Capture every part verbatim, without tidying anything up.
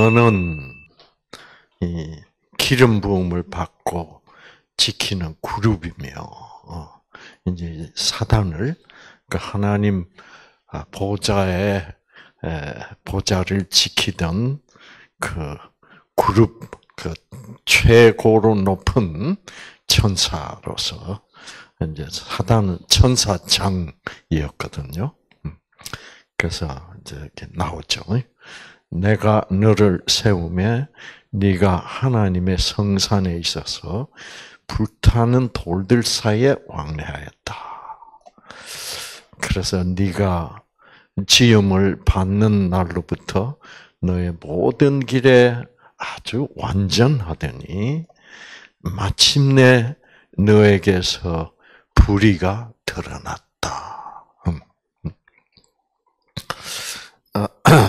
너는 이 기름 부음을 받고 지키는 그룹이며, 어, 이제 사단을, 그 하나님 보좌의 보좌를 지키던 그 그룹, 그 최고로 높은 천사로서 이제 사단은 천사장이었거든요. 그래서 이제 이렇게 나오죠. 내가 너를 세우며 네가 하나님의 성산에 있어서 불타는 돌들 사이에 왕래하였다. 그래서 네가 지음을 받는 날로부터 너의 모든 길에 아주 완전하더니 마침내 너에게서 불의가 드러났다. 음. 아,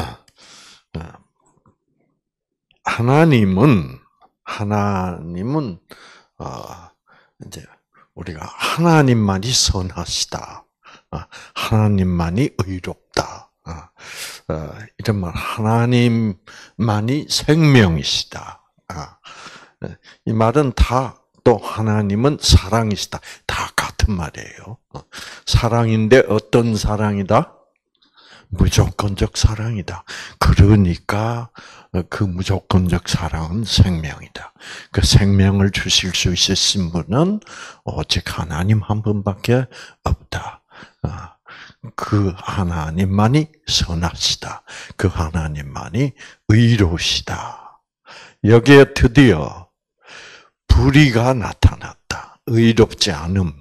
하나님은 하나님은 어, 이제 우리가 하나님만이 선하시다. 어, 하나님만이 의롭다. 어, 어, 이런 말, 하나님만이 생명이시다. 어, 이 말은 다 또 하나님은 사랑이시다. 다 같은 말이에요. 어, 사랑인데 어떤 사랑이다? 무조건적 사랑이다. 그러니까 그 무조건적 사랑은 생명이다. 그 생명을 주실 수 있으신 분은 오직 하나님 한 분밖에 없다. 그 하나님만이 선하시다. 그 하나님만이 의로우시다. 여기에 드디어 불의가 나타났다. 의롭지 않음.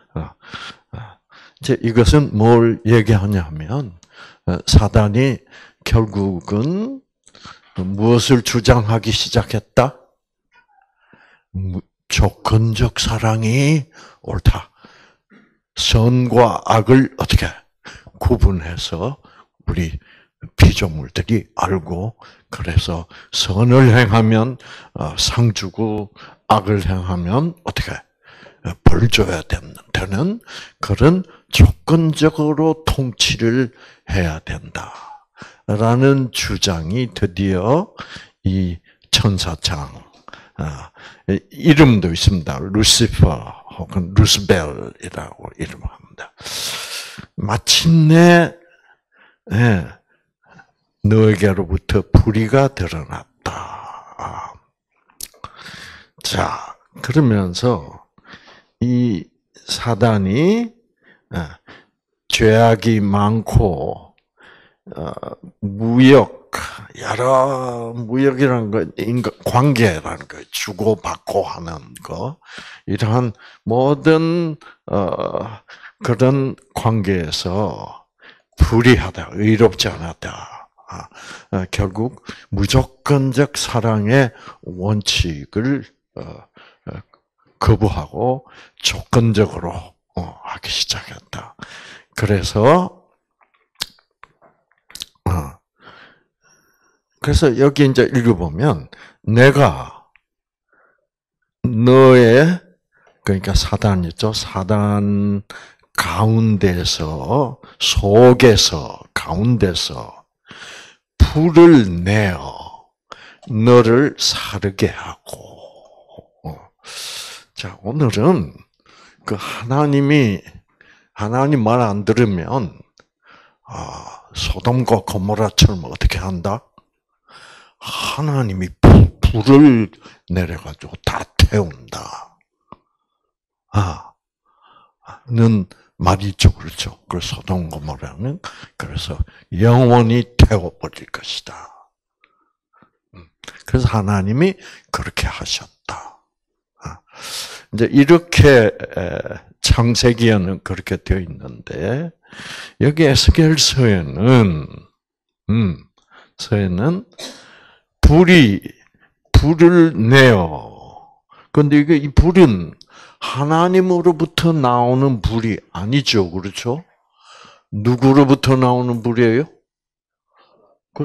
이제 이것은 뭘 얘기하냐면 사단이 결국은 무엇을 주장하기 시작했다? 조건적 사랑이 옳다. 선과 악을 어떻게 구분해서 우리 피조물들이 알고, 그래서 선을 행하면 상 주고 악을 행하면 어떻게 벌 줘야 되는 그런 조건적으로 통치를 해야 된다라는 주장이 드디어 이 천사장, 이름도 있습니다. 루시퍼 혹은 루스벨이라고 이름합니다. 마침내 너에게로부터 불의가 드러났다. 자, 그러면서 이 사단이 죄악이 많고 무역, 여러 무역이라는 거, 인간 관계라는 거, 주고받고 하는 거, 이러한 모든 어, 그런 관계에서 불의하다, 의롭지 않았다. 아, 결국 무조건적 사랑의 원칙을 어, 거부하고 조건적으로 어, 하기 시작했다. 그래서 어, 그래서 여기 이제 읽어보면 내가 너의, 그러니까 사단이죠. 사단 가운데서, 속에서, 가운데서 불을 내어 너를 사르게 하고. 자, 오늘은 그 하나님이, 하나님 말 안 들으면, 아, 소돔과 고모라처럼 어떻게 한다? 하나님이 불을 내려가지고 다 태운다. 아, 는 말이죠, 그렇죠? 그 소돔 고모라는 그래서 영원히 태워버릴 것이다. 그래서 하나님이 그렇게 하셨다. 이제 이렇게 창세기에는 그렇게 되어 있는데 여기 에스겔서에는 음, 서에는 불이 불을 내어. 그런데 이게 이 불은 하나님으로부터 나오는 불이 아니죠, 그렇죠? 누구로부터 나오는 불이에요? 그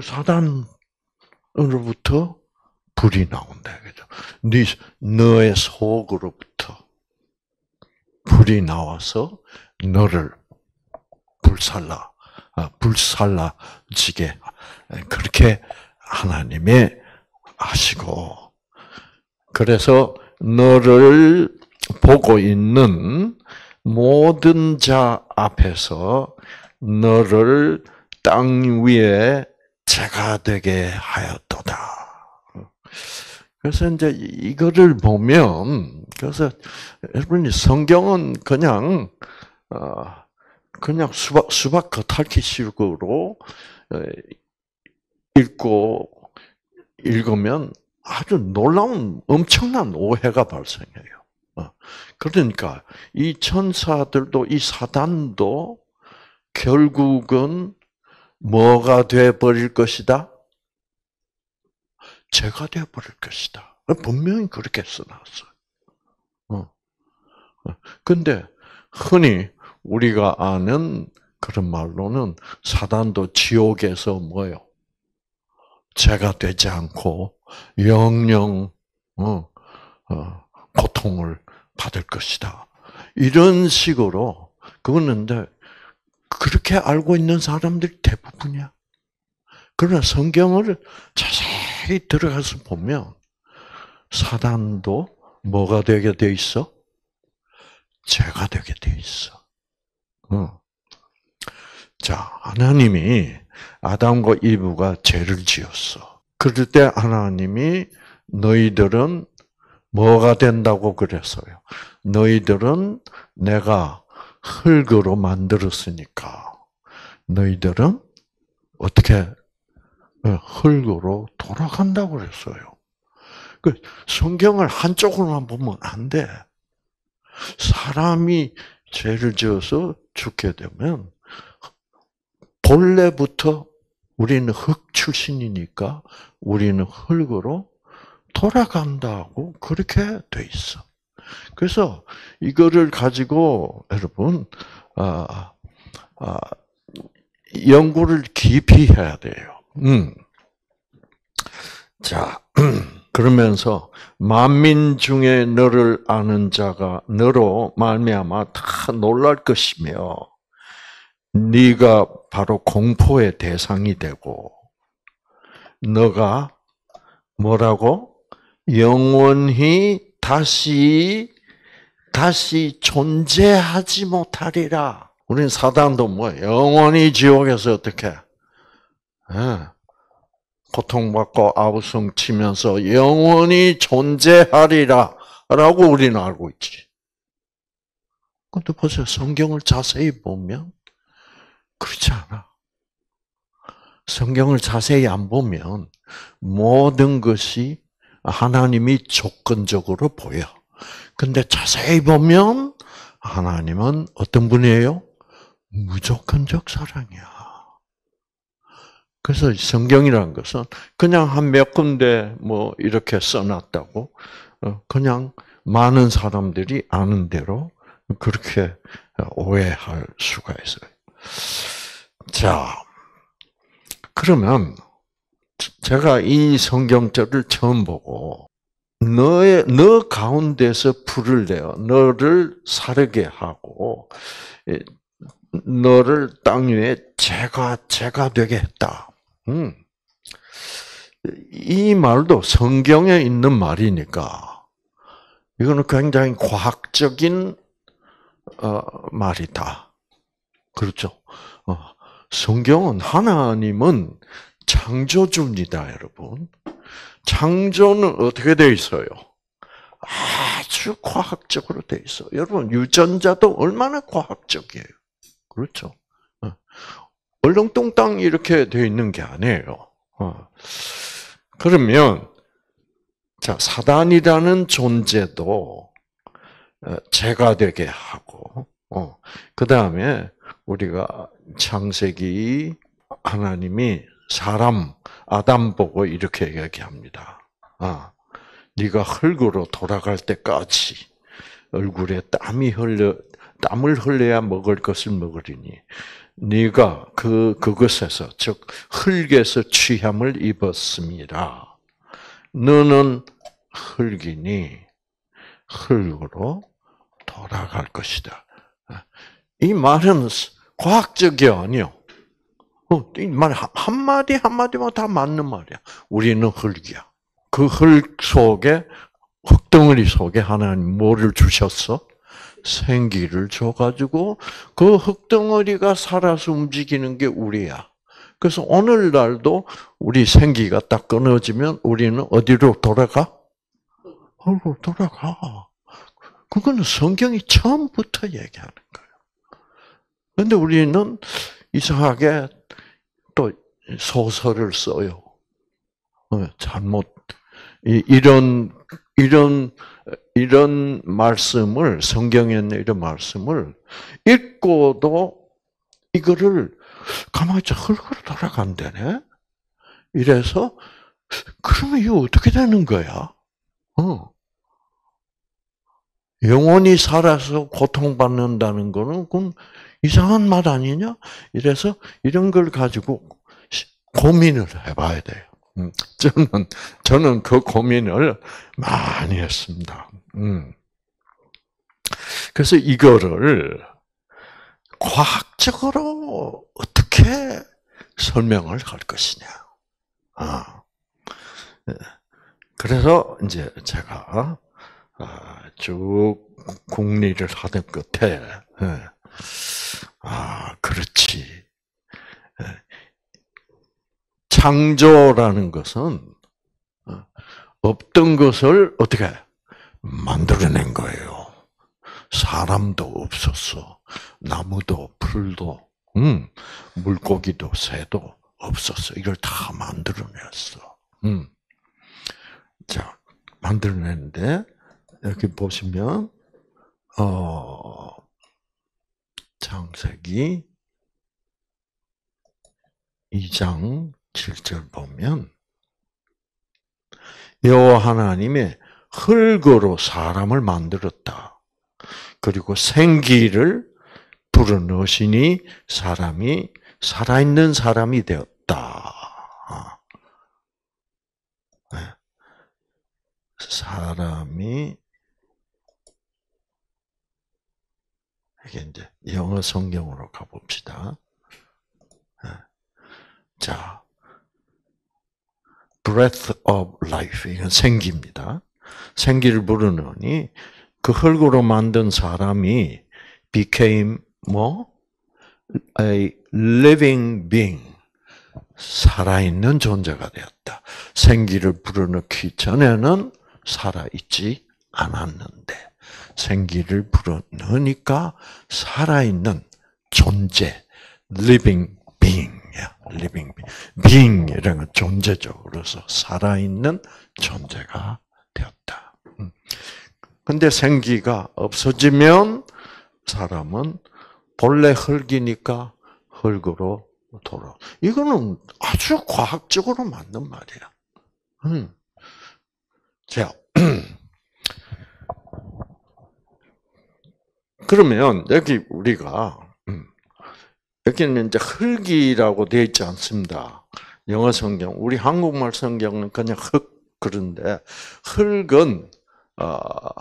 사단으로부터 불이 나온다, 그죠? 네 너의 속으로부터 불이 나와서 너를 불살라, 불살라지게 그렇게 하나님의 아시고, 그래서 너를 보고 있는 모든 자 앞에서 너를 땅 위에 재가 되게 하였도다. 그래서 이제 이거를 보면, 그래서 여러분이 성경은 그냥 어 그냥 수박 수박 겉핥기식으로 읽고 읽으면 아주 놀라운 엄청난 오해가 발생해요. 그러니까 이 천사들도 이 사단도 결국은 뭐가 돼 버릴 것이다? 죄가 되어 버릴 것이다. 분명히 그렇게 써놨어요. 어. 근데 흔히 우리가 아는 그런 말로는 사단도 지옥에서 뭐요? 죄가 되지 않고 영영 어, 어, 고통을 받을 것이다. 이런 식으로 그거는데 그렇게 알고 있는 사람들이 대부분이야. 그러나 성경을 자세히 들어가서 보면 사단도 뭐가 되게 돼 있어? 죄가 되게 돼 있어. 어. 자, 하나님이 아담과 이브가 죄를 지었어. 그럴 때 하나님이 너희들은 뭐가 된다고 그랬어요? 너희들은 내가 흙으로 만들었으니까 너희들은 어떻게 흙으로 돌아간다고 그랬어요. 그 성경을 한쪽으로만 보면 안 돼. 사람이 죄를 지어서 죽게 되면 본래부터 우리는 흙 출신이니까 우리는 흙으로 돌아간다고 그렇게 돼 있어. 그래서 이거를 가지고 여러분 아, 아, 연구를 깊이 해야 돼요. 음. 자, 그러면서 만민 중에 너를 아는 자가 너로 말미암아 다 놀랄 것이며 네가 바로 공포의 대상이 되고 너가 뭐라고? 영원히 다시 다시 존재하지 못하리라. 우리는 사단도 뭐 영원히 지옥에서 어떻게 예, 고통받고 아우성 치면서 영원히 존재하리라 라고 우리는 알고 있지. 근데 보세요. 성경을 자세히 보면 그렇지 않아. 성경을 자세히 안 보면 모든 것이 하나님이 조건적으로 보여. 근데 자세히 보면 하나님은 어떤 분이에요? 무조건적 사랑이야. 그래서 성경이라는 것은 그냥 한 몇 군데 뭐 이렇게 써놨다고 그냥 많은 사람들이 아는 대로 그렇게 오해할 수가 있어요. 자, 그러면 제가 이 성경절을 처음 보고 너의 너 가운데서 불을 내어 너를 사르게 하고 너를 땅 위에 재가 재가 되게 했다. 음. 이 말도 성경에 있는 말이니까 이거는 굉장히 과학적인 어, 말이다. 그렇죠? 어, 성경은 하나님은 창조주입니다, 여러분. 창조는 어떻게 돼 있어요? 아주 과학적으로 돼 있어. 여러분 유전자도 얼마나 과학적이에요. 그렇죠? 어. 얼렁뚱땅 이렇게 돼 있는 게 아니에요. 어. 그러면 자 사단이라는 존재도 죄가 되게 하고, 어. 그 다음에 우리가 창세기 하나님이 사람 아담 보고 이렇게 얘기합니다. 아, 네가 흙으로 돌아갈 때까지 얼굴에 땀이 흘려 땀을 흘려야 먹을 것을 먹으리니 네가 그 그것에서 즉 흙에서 취함을 입었습니다. 너는 흙이니 흙으로 돌아갈 것이다. 이 말은 과학적이 아니요. 이 말 한마디 한마디만 다 맞는 말이야. 우리는 흙이야. 그 흙 속에, 흙덩어리 속에 하나님 뭐를 주셨어? 생기를 줘가지고 그 흙덩어리가 살아서 움직이는 게 우리야. 그래서 오늘날도 우리 생기가 딱 끊어지면 우리는 어디로 돌아가? 흙으로 돌아가. 그거는 성경이 처음부터 얘기하는 거예요. 그런데 우리는 이상하게 또 소설을 써요. 잘못 이런 이런 이런 말씀을 성경에 있는 이런 말씀을 읽고도 이거를 가만히 있자 흙으로 돌아간다네. 이래서 그러면 이거 어떻게 되는 거야? 어. 영원히 살아서 고통받는다는 거는 그건 이상한 말 아니냐? 이래서 이런 걸 가지고 고민을 해봐야 돼요. 저는, 저는 그 고민을 많이 했습니다. 그래서 이거를 과학적으로 어떻게 설명을 할 것이냐. 그래서 이제 제가 쭉 궁리를 하던 끝에, 아, 그렇지. 창조라는 것은 없던 것을 어떻게 만들어낸 거예요. 사람도 없었어. 나무도 풀도 음, 물고기도 새도 없었어. 이걸 다 만들어냈어. 음. 자, 만들어냈는데 여기 보시면 어, 창세기 이 장 칠 절 보면 여호와 하나님의 흙으로 사람을 만들었다. 그리고 생기를 불어넣으시니 사람이 살아있는 사람이 되었다. 사람이 이게 이제 영어 성경으로 가봅시다. 자, breath of life, 이건 생기입니다. 생기를 불어넣으니 그 흙으로 만든 사람이 became 뭐? a living being, 살아있는 존재가 되었다. 생기를 불어넣기 전에는 살아있지 않았는데 생기를 불어넣으니까 살아있는 존재, living being이야. living being. being이라는 건 존재죠. 그래서 살아있는 존재가 되었다. 근데 생기가 없어지면 사람은 본래 흙이니까 흙으로 돌아. 이거는 아주 과학적으로 맞는 말이야. 음. 자, 그러면 여기 우리가 여기는 이제 흙이라고 되어 있지 않습니다. 영어 성경, 우리 한국말 성경은 그냥 흙 그런데 흙은 어,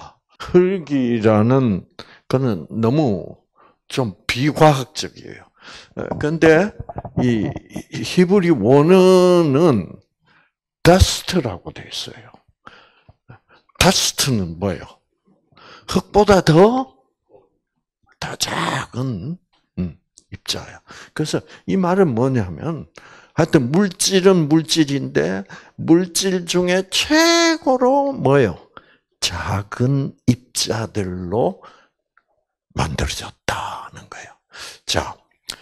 흙이라는 거는 너무 좀 비과학적이에요. 그런데 이 히브리 원어는 dust라고 되어 있어요. dust는 뭐예요? 흙보다 더, 더 작은 입자야. 그래서 이 말은 뭐냐면, 하여튼 물질은 물질인데 물질 중에 최고로 뭐예요? 작은 입자들로 만들어졌다는 거예요. 자,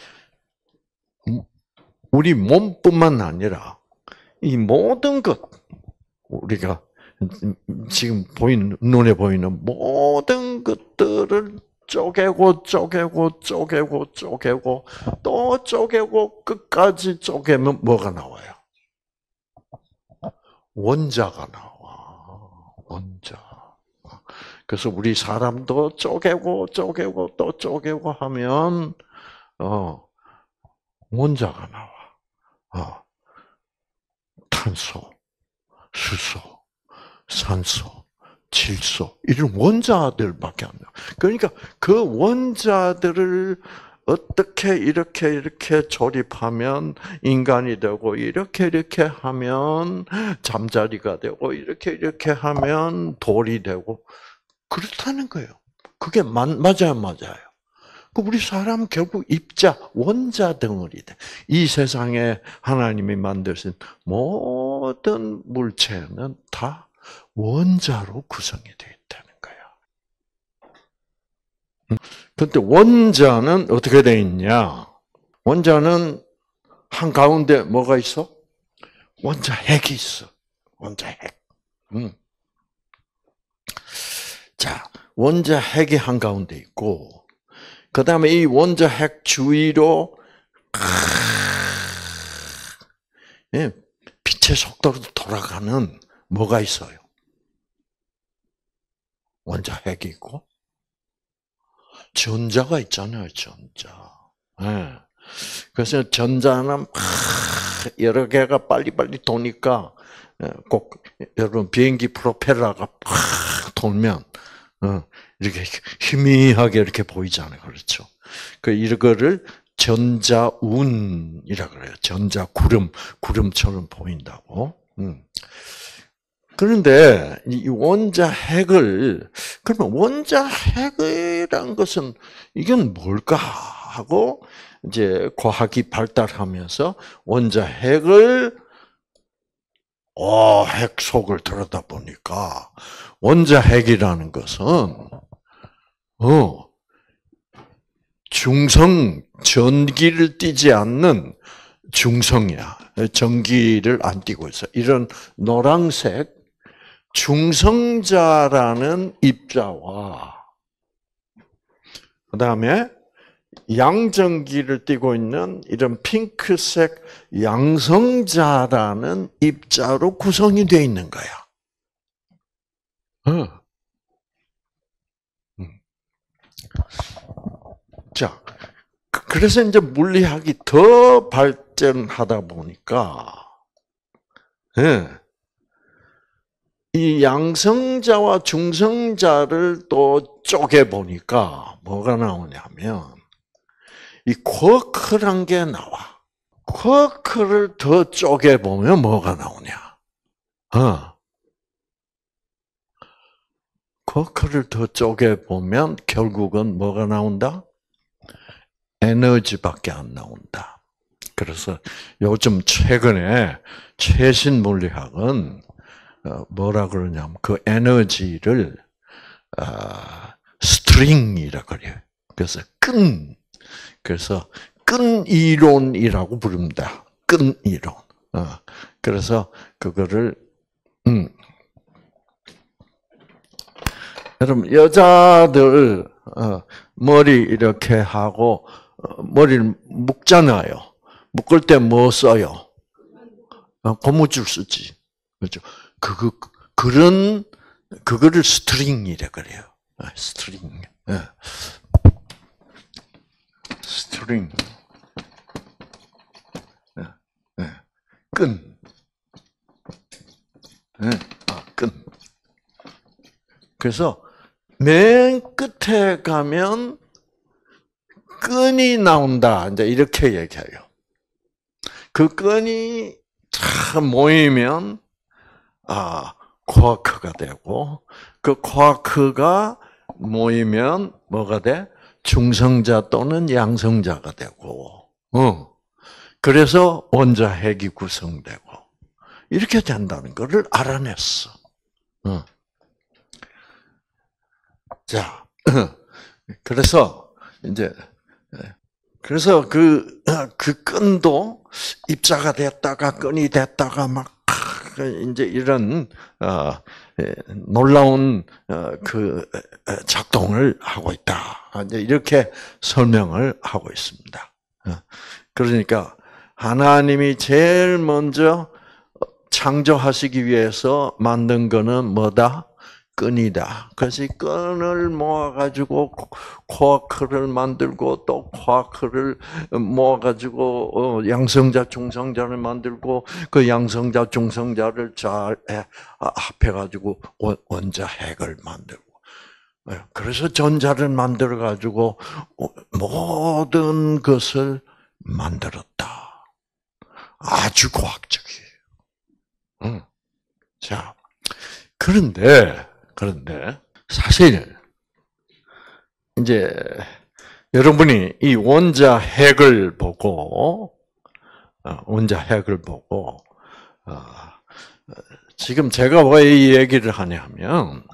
우리 몸뿐만 아니라 이 모든 것, 우리가 지금 보이는, 눈에 보이는 모든 것들을 쪼개고 쪼개고 쪼개고 쪼개고 또 쪼개고 끝까지 쪼개면 뭐가 나와요? 원자가 나와. 원자. 그래서 우리 사람도 쪼개고 쪼개고 또 쪼개고 하면 어 원자가 나와. 어. 탄소, 수소, 산소, 질소 이런 원자들밖에 안 나와. 그러니까 그 원자들을 어떻게 이렇게 이렇게 조립하면 인간이 되고 이렇게 이렇게 하면 잠자리가 되고 이렇게 이렇게 하면 돌이 되고 그렇다는 거예요. 그게 맞, 맞아요, 맞아요. 우리 사람 결국 입자, 원자 덩어리다. 이 세상에 하나님이 만드신 모든 물체는 다 원자로 구성이 되어 있다는 거야. 그런데 원자는 어떻게 되어 있냐? 원자는 한가운데 뭐가 있어? 원자 핵이 있어. 원자 핵. 음. 자, 원자 핵이 한가운데 있고, 그 다음에 이 원자 핵 주위로, 예, 빛의 속도로 돌아가는 뭐가 있어요? 원자 핵이 있고, 전자가 있잖아요, 전자. 예. 그래서 전자는 여러 개가 빨리빨리 도니까, 꼭, 여러분, 비행기 프로펠러가 팍 돌면, 이렇게 희미하게 이렇게 보이잖아요. 그렇죠? 그, 이거를 전자운이라 그래요. 전자구름, 구름처럼 보인다고. 그런데 이 원자 핵을, 그러면 원자 핵이란 것은 이건 뭘까 하고 이제 과학이 발달하면서 원자 핵을 어, 핵 속을 들여다 보니까 원자 핵이라는 것은 어, 중성 전기를 띠지 않는 중성이야. 전기를 안 띠고 있어. 이런 노란색 중성자라는 입자와 그 다음에 양전기를 띠고 있는 이런 핑크색 양성자라는 입자로 구성이 되어 있는 거야. 어. 자, 그래서 이제 물리학이 더 발전하다 보니까, 예. 이 양성자와 중성자를 또 쪼개 보니까 뭐가 나오냐면 이 쿼크란 게 나와. 쿼크를 더 쪼개 보면 뭐가 나오냐? 어. 쿼크를 더 쪼개 보면 결국은 뭐가 나온다? 에너지밖에 안 나온다. 그래서 요즘 최근에 최신 물리학은 뭐라 그러냐면 그 에너지를 스트링이라 그래요. 그래서 끈. 그래서 끈 이론이라고 부릅니다. 끈 이론. 그래서 그거를 음. 여러분 여자들 머리 이렇게 하고 머리를 묶잖아요. 묶을 때 뭐 써요? 고무줄 쓰지. 그렇죠? 그거 그런 그거를 스트링이라 그래요. 스트링. 스트링. 끈. 아, 끈. 그래서 맨 끝에 가면 끈이 나온다. 이제 이렇게 얘기해요. 그 끈이 참 모이면 아 쿼크가 되고 그 쿼크가 모이면 뭐가 돼? 중성자 또는 양성자가 되고. 어. 그래서 원자 핵이 구성되고 이렇게 된다는 것을 알아냈어. 어. 자, 그래서 이제 그래서 그 그 끈도 입자가 됐다가 끈이 됐다가 막 이제 이런 어, 놀라운 어, 그 작동을 하고 있다. 이제 이렇게 설명을 하고 있습니다. 그러니까 하나님이 제일 먼저 창조하시기 위해서 만든 거는 뭐다? 끈이다. 그래서 이 끈을 모아가지고 쿼크를 만들고 또 쿼크를 모아가지고 양성자, 중성자를 만들고 그 양성자, 중성자를 잘 합해가지고 원자 핵을 만들고 그래서 전자를 만들어 가지고 모든 것을 만들었다. 아주 과학적이에요. 응. 자, 그런데 그런데 사실 이제 여러분이 이 원자 핵을 보고 원자 핵을 보고 지금 제가 왜 이 얘기를 하냐면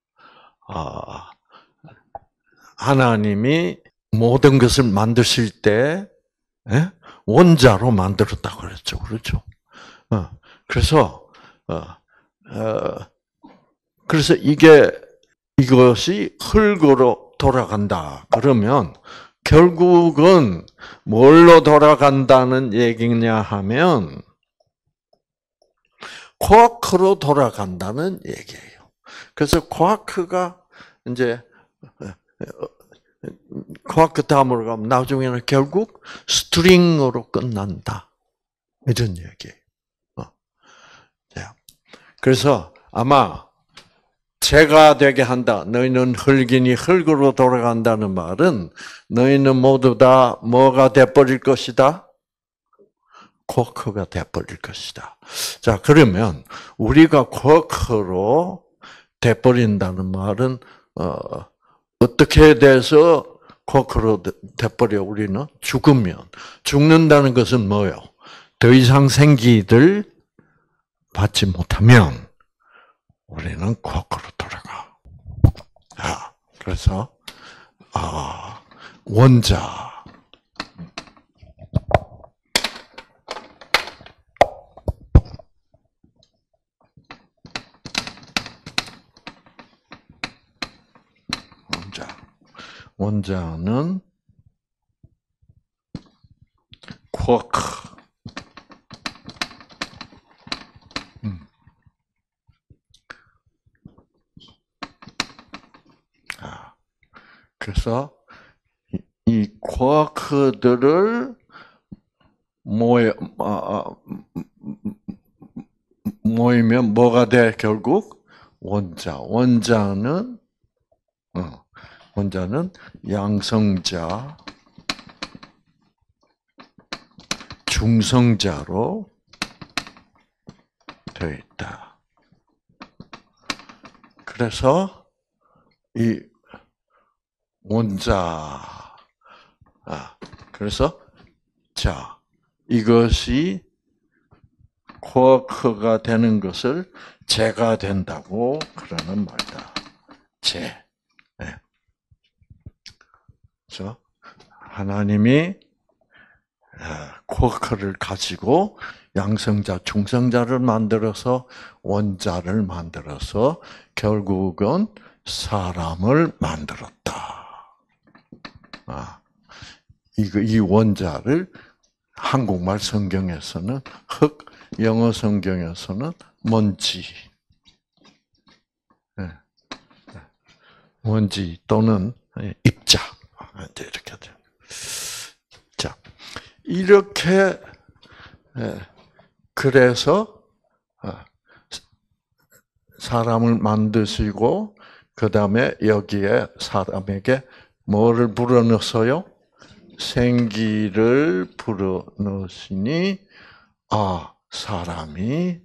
하나님이 모든 것을 만드실 때 원자로 만들었다고 그랬죠, 그렇죠? 그래서 그래서 이게 이것이 흙으로 돌아간다. 그러면 결국은 뭘로 돌아간다는 얘기냐 하면 쿼크로 돌아간다는 얘기예요. 그래서 쿼크가 이제 쿼크 다음으로 가면 나중에는 결국 스트링으로 끝난다. 이런 얘기예요. 그래서 아마 재가 되게 한다. 너희는 흙이니 흙으로 돌아간다는 말은 너희는 모두 다 뭐가 돼버릴 것이다? 쿼크가 돼버릴 것이다. 자, 그러면 우리가 쿼크로 돼버린다는 말은 어, 어떻게 돼서 쿼크로 돼버려 우리는? 죽으면. 죽는다는 것은 뭐예요? 더 이상 생기를 받지 못하면 우리는 쿼크로 돌아가. 아, 그래서 아, 원자. 원자. 원자는 쿼크. 음. 아, 그래서 이, 이 쿼크들을 모여 아, 모이면 뭐가 돼 결국 원자. 원자는 어, 원자는 양성자, 중성자로 되어 있다. 그래서 이 원자, 아, 그래서 자 이것이 쿼크가 되는 것을 재가 된다고 그러는 말이다. 재. 네. 그래서 하나님이 쿼크를 가지고 양성자, 중성자를 만들어서 원자를 만들어서 결국은 사람을 만들었다. 아, 이거 이 원자를 한국말 성경에서는 흙, 영어 성경에서는 먼지, 먼지 또는 입자 이렇게 돼. 자, 이렇게 그래서 사람을 만드시고 그 다음에 여기에 사람에게 뭐를 불어넣어요? 생기를 불어넣으시니 아 사람이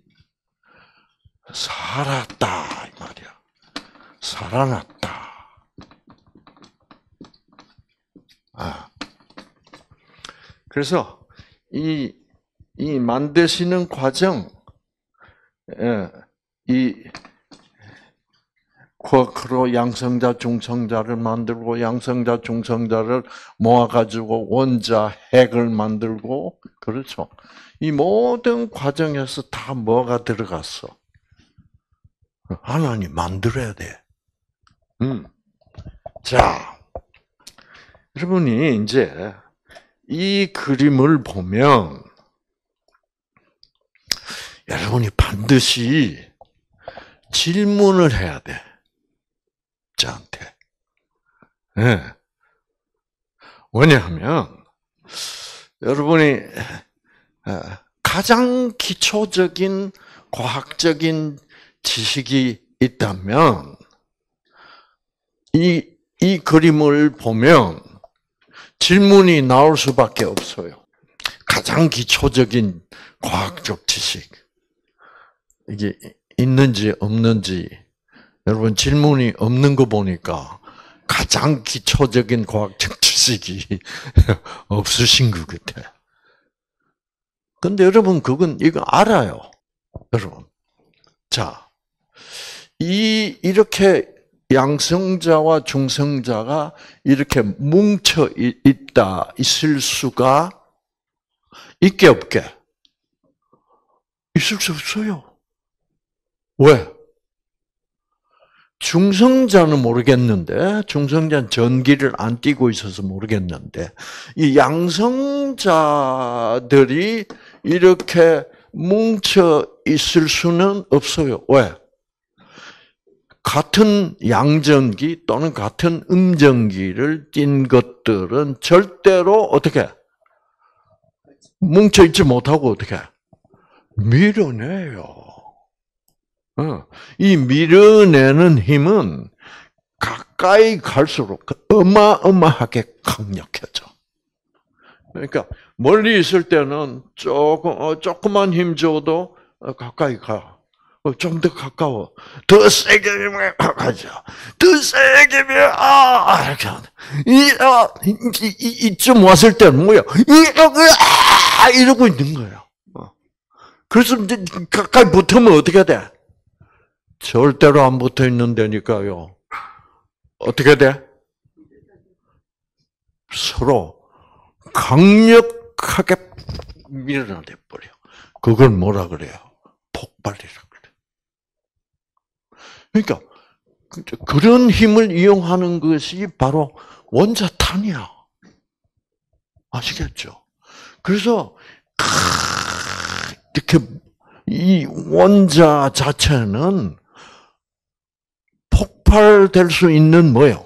살았다 이 말이야. 살아났다. 아 그래서 이, 이 만드시는 과정, 이 쿼크로 양성자, 중성자를 만들고 양성자, 중성자를 모아가지고 원자, 핵을 만들고 그렇죠. 이 모든 과정에서 다 뭐가 들어갔어? 하나님 만들어야 돼. 음. 자, 여러분이 이제 이 그림을 보면 여러분이 반드시 질문을 해야 돼. 저한테. 네. 왜냐하면 여러분이 가장 기초적인 과학적인 지식이 있다면 이, 이 그림을 보면 질문이 나올 수밖에 없어요. 가장 기초적인 과학적 지식. 이게 있는지 없는지. 여러분 질문이 없는 거 보니까 가장 기초적인 과학적 지식이 없으신 것 같아요. 근데 여러분 그건 이거 알아요. 여러분. 자, 이 이렇게 양성자와 중성자가 이렇게 뭉쳐 있다 있을 수가 있게 없게? 있을 수 없어요. 왜? 중성자는 모르겠는데, 중성자는 전기를 안 띠고 있어서 모르겠는데, 이 양성자들이 이렇게 뭉쳐 있을 수는 없어요. 왜? 같은 양전기 또는 같은 음전기를 띤 것들은 절대로 어떻게? 뭉쳐 있지 못하고 어떻게? 밀어내요. 이 밀어내는 힘은 가까이 갈수록 어마어마하게 강력해져. 그러니까 멀리 있을 때는 조금 조금만 힘 줘도 가까이 가. 좀 더 가까워. 더 세게 가자. 더 세게 밀어. 아, 이렇게 이, 아, 이, 이, 이쯤 왔을 때는 뭐야? 이, 아, 이러고 있는 거예요. 그래서 이제 가까이 붙으면 어떻게 돼? 절대로 안 붙어 있는 데니까요. 어떻게 돼? 서로 강력하게 밀어내 버려. 그걸 뭐라 그래요? 폭발이라 그래. 그러니까 그런 힘을 이용하는 것이 바로 원자탄이야. 아시겠죠? 그래서 이렇게 이 원자 자체는 폭발될 수 있는 뭐요?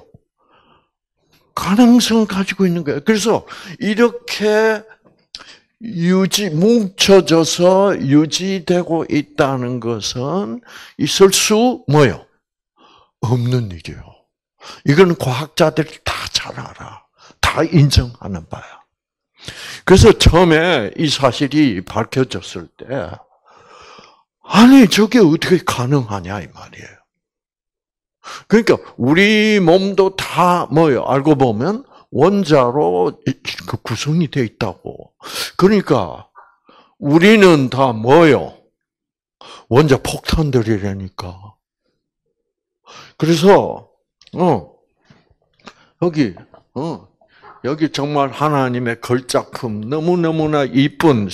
가능성을 가지고 있는 거예요. 그래서 이렇게 유지, 뭉쳐져서 유지되고 있다는 것은 있을 수 뭐요? 없는 일이에요. 이건 과학자들이 다 잘 알아. 다 인정하는 바야. 그래서 처음에 이 사실이 밝혀졌을 때, 아니, 저게 어떻게 가능하냐, 이 말이에요. 그러니까, 우리 몸도 다 뭐요? 알고 보면, 원자로 구성이 되어 있다고. 그러니까, 우리는 다 뭐요? 원자 폭탄들이라니까. 그래서, 어, 여기, 어, 여기 정말 하나님의 걸작품, 너무너무나 이쁜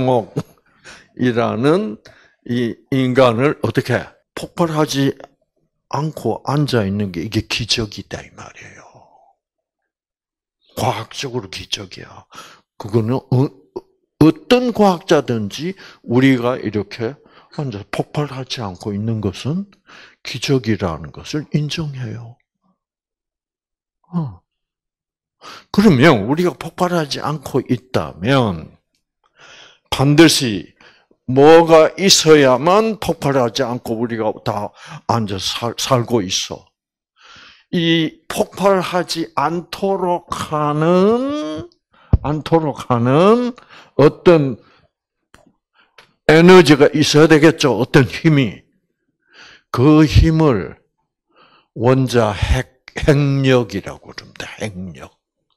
신영옥이라는 이 인간을 어떻게 폭발하지 않고 앉아 있는 게 이게 기적이다 이 말이에요. 과학적으로 기적이야. 그거는 어, 어떤 과학자든지 우리가 이렇게 앉아 폭발하지 않고 있는 것은 기적이라는 것을 인정해요. 어. 그러면 우리가 폭발하지 않고 있다면 반드시 뭐가 있어야만 폭발하지 않고 우리가 다 앉아 살, 살고 있어. 이 폭발하지 않도록 하는, 않도록 하는 어떤 에너지가 있어야 되겠죠. 어떤 힘이. 그 힘을 원자 핵, 핵력이라고 그럽니다. 핵력.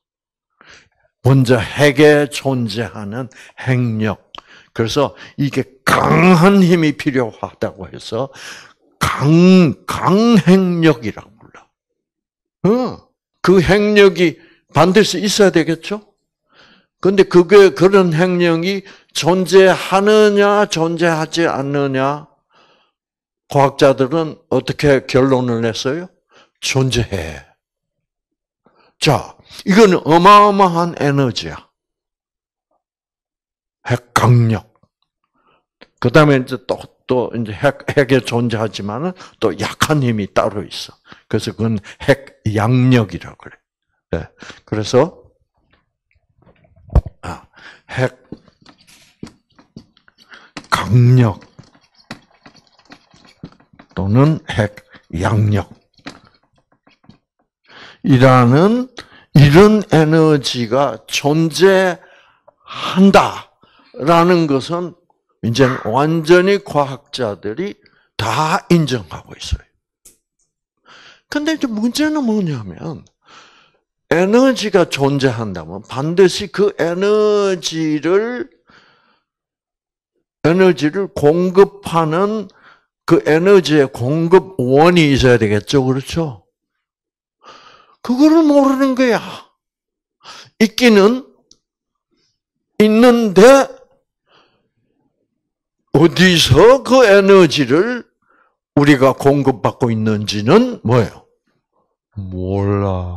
원자 핵에 존재하는 핵력. 그래서 이게 강한 힘이 필요하다고 해서 강, 강핵력이라고 불러. 어, 그 핵력이 반드시 있어야 되겠죠? 근데 그게, 그런 핵력이 존재하느냐, 존재하지 않느냐, 과학자들은 어떻게 결론을 냈어요? 존재해. 자, 이건 어마어마한 에너지야. 핵 강력. 그 다음에 이제 또, 또 이제 핵, 핵에 존재하지만은 또 약한 힘이 따로 있어. 그래서 그건 핵 양력이라고 그래. 네. 그래서, 아, 핵 강력 또는 핵 양력. 이라는 이런 에너지가 존재한다라는 것은 이제는 완전히 과학자들이 다 인정하고 있어요. 근데 이제 문제는 뭐냐면, 에너지가 존재한다면 반드시 그 에너지를, 에너지를 공급하는 그 에너지의 공급원이 있어야 되겠죠. 그렇죠? 그거를 모르는 거야. 있기는 있는데, 어디서 그 에너지를 우리가 공급받고 있는지는 뭐예요? 몰라.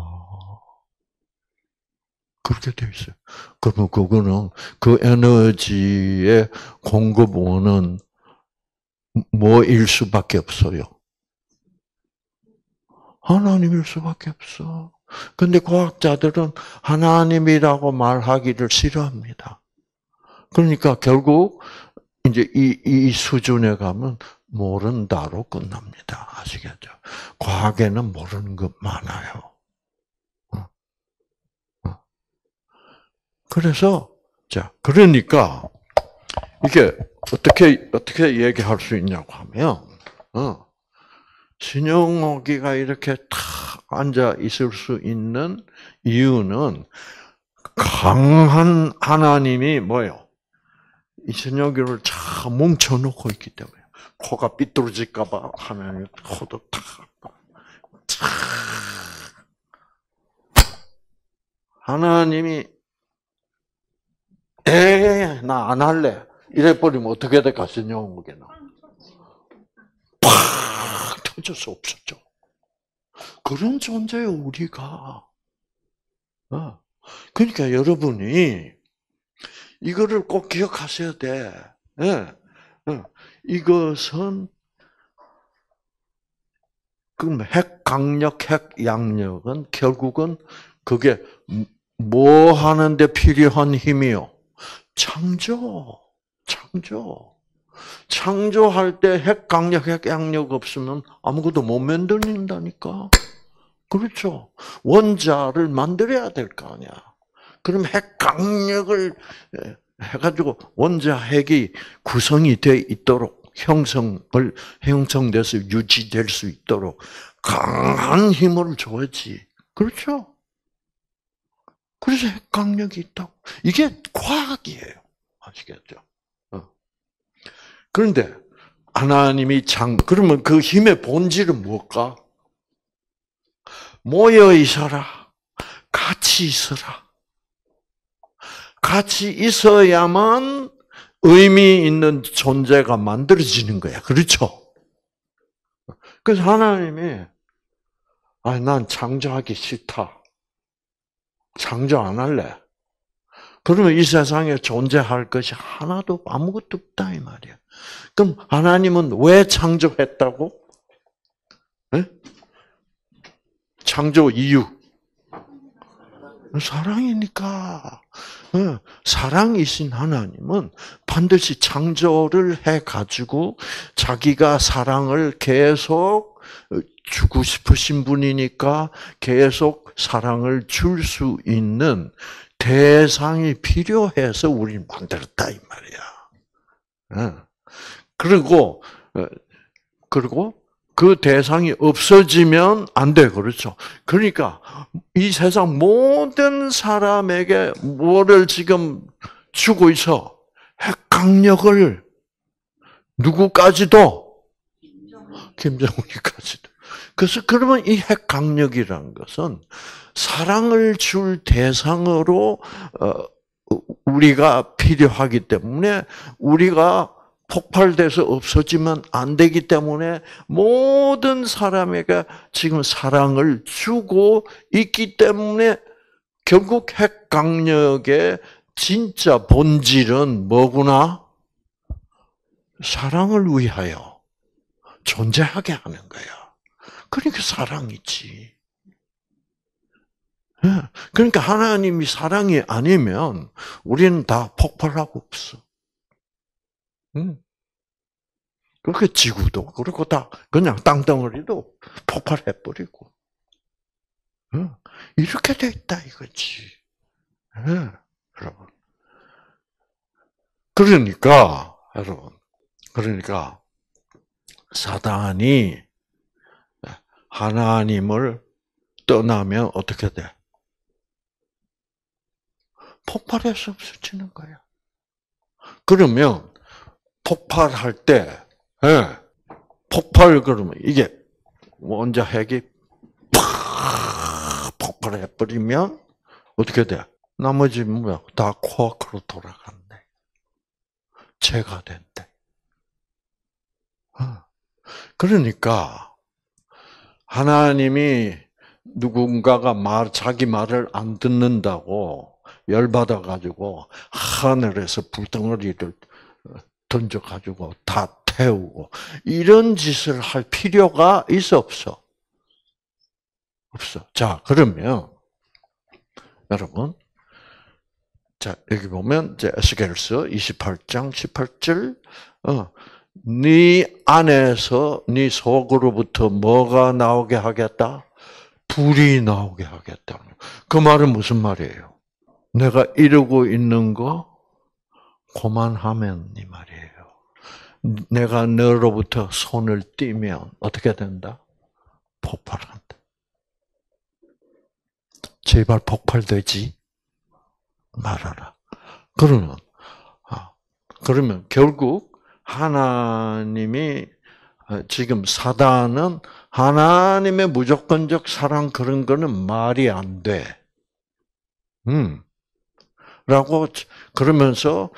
그렇게 되어 있어요. 그러면 그거는, 그 에너지의 공급원은 뭐일 수밖에 없어요? 하나님일 수밖에 없어. 근데 과학자들은 하나님이라고 말하기를 싫어합니다. 그러니까 결국 이제 이, 이 수준에 가면 모른다로 끝납니다. 아시겠죠? 과학에는 모르는 것 많아요. 그래서, 자, 그러니까, 이게 어떻게, 어떻게 얘기할 수 있냐고 하면, 어, 신영옥이가 이렇게 탁 앉아 있을 수 있는 이유는 강한 하나님이 뭐예요? 이 신영옥이를 쫙 뭉쳐놓고 있기 때문에. 코가 삐뚤어질까봐 하나님이 코도 탁, 탁. 하나님이 에이, 나 안 할래. 이래버리면 어떻게 될까, 신영옥이는. 팍! 터져서 없었죠. 그런 존재예요, 우리가. 어. 그러니까 여러분이 이거를 꼭 기억하셔야 돼. 예. 이것은 그럼 핵 강력, 핵 양력은 결국은 그게 뭐 하는데 필요한 힘이요? 창조, 창조. 창조할 때 핵 강력, 핵 양력 없으면 아무것도 못 만든다니까. 그렇죠. 원자를 만들어야 될 거 아니야. 그럼 핵 강력을 해가지고 원자 핵이 구성이 돼 있도록 형성을 형성돼서 유지될 수 있도록 강한 힘을 줘야지. 그렇죠. 그래서 핵 강력이 있다고. 이게 과학이에요. 아시겠죠? 어. 그런데 하나님이 장 그러면 그 힘의 본질은 무엇일까? 모여 있어라. 같이 있어라. 같이 있어야만 의미 있는 존재가 만들어지는 거야. 그렇죠? 그래서 하나님이 아, 난 창조하기 싫다. 창조 안 할래. 그러면 이 세상에 존재할 것이 하나도 아무것도 없다 이 말이야. 그럼 하나님은 왜 창조했다고? 네? 창조 이유. 사랑이니까. 사랑이신 하나님은 반드시 창조를 해가지고 자기가 사랑을 계속 주고 싶으신 분이니까 계속 사랑을 줄 수 있는 대상이 필요해서 우리를 만들었다 이 말이야. 그리고 그리고 그 대상이 없어지면 안 돼. 그렇죠? 그러니까 이 세상 모든 사람에게 뭐를 지금 주고 있어? 핵강력을 누구까지도? 김정은이까지도. 그래서 그러면 이 핵강력이라는 것은 사랑을 줄 대상으로 우리가 필요하기 때문에 우리가 폭발돼서 없어지면 안 되기 때문에 모든 사람에게 지금 사랑을 주고 있기 때문에 결국 핵강력의 진짜 본질은 뭐구나? 사랑을 위하여 존재하게 하는 거야. 그러니까 사랑이지. 그러니까 하나님이 사랑이 아니면 우리는 다 폭발하고 없어. 응. 그렇게 지구도 그렇고 다 그냥 땅덩어리도 폭발해버리고. 이렇게 돼 있다 이거지. 네, 여러분. 그러니까 여러분, 그러니까 사단이 하나님을 떠나면 어떻게 돼? 폭발해서 없어지는 거야. 그러면 폭발할 때, 예, 폭발 그러면 이게 원자 핵이 팍 폭발해 버리면 어떻게 돼? 나머지 뭐야? 다 코아크로 돌아간대. 재가 된대. 그러니까 하나님이 누군가가 말 자기 말을 안 듣는다고 열받아 가지고 하늘에서 불덩어리를 던져 가지고 다 태우고 이런 짓을 할 필요가 있어 없어? 없어. 자, 그러면 여러분, 자 여기 보면 이제 에스겔서 이십팔 장 십팔 절, 어, 네 안에서 네 속으로부터 뭐가 나오게 하겠다? 불이 나오게 하겠다. 그 말은 무슨 말이에요? 내가 이루고 있는 거 그만하면 이 말이에요. 내가 너로부터 손을 떼면 어떻게 된다? 폭발한다. 제발 폭발되지 말아라. 그러면, 아, 그러면 결국 하나님이 지금 사단은 하나님의 무조건적 사랑 그런 거는 말이 안 돼. 음. 라고 그러면서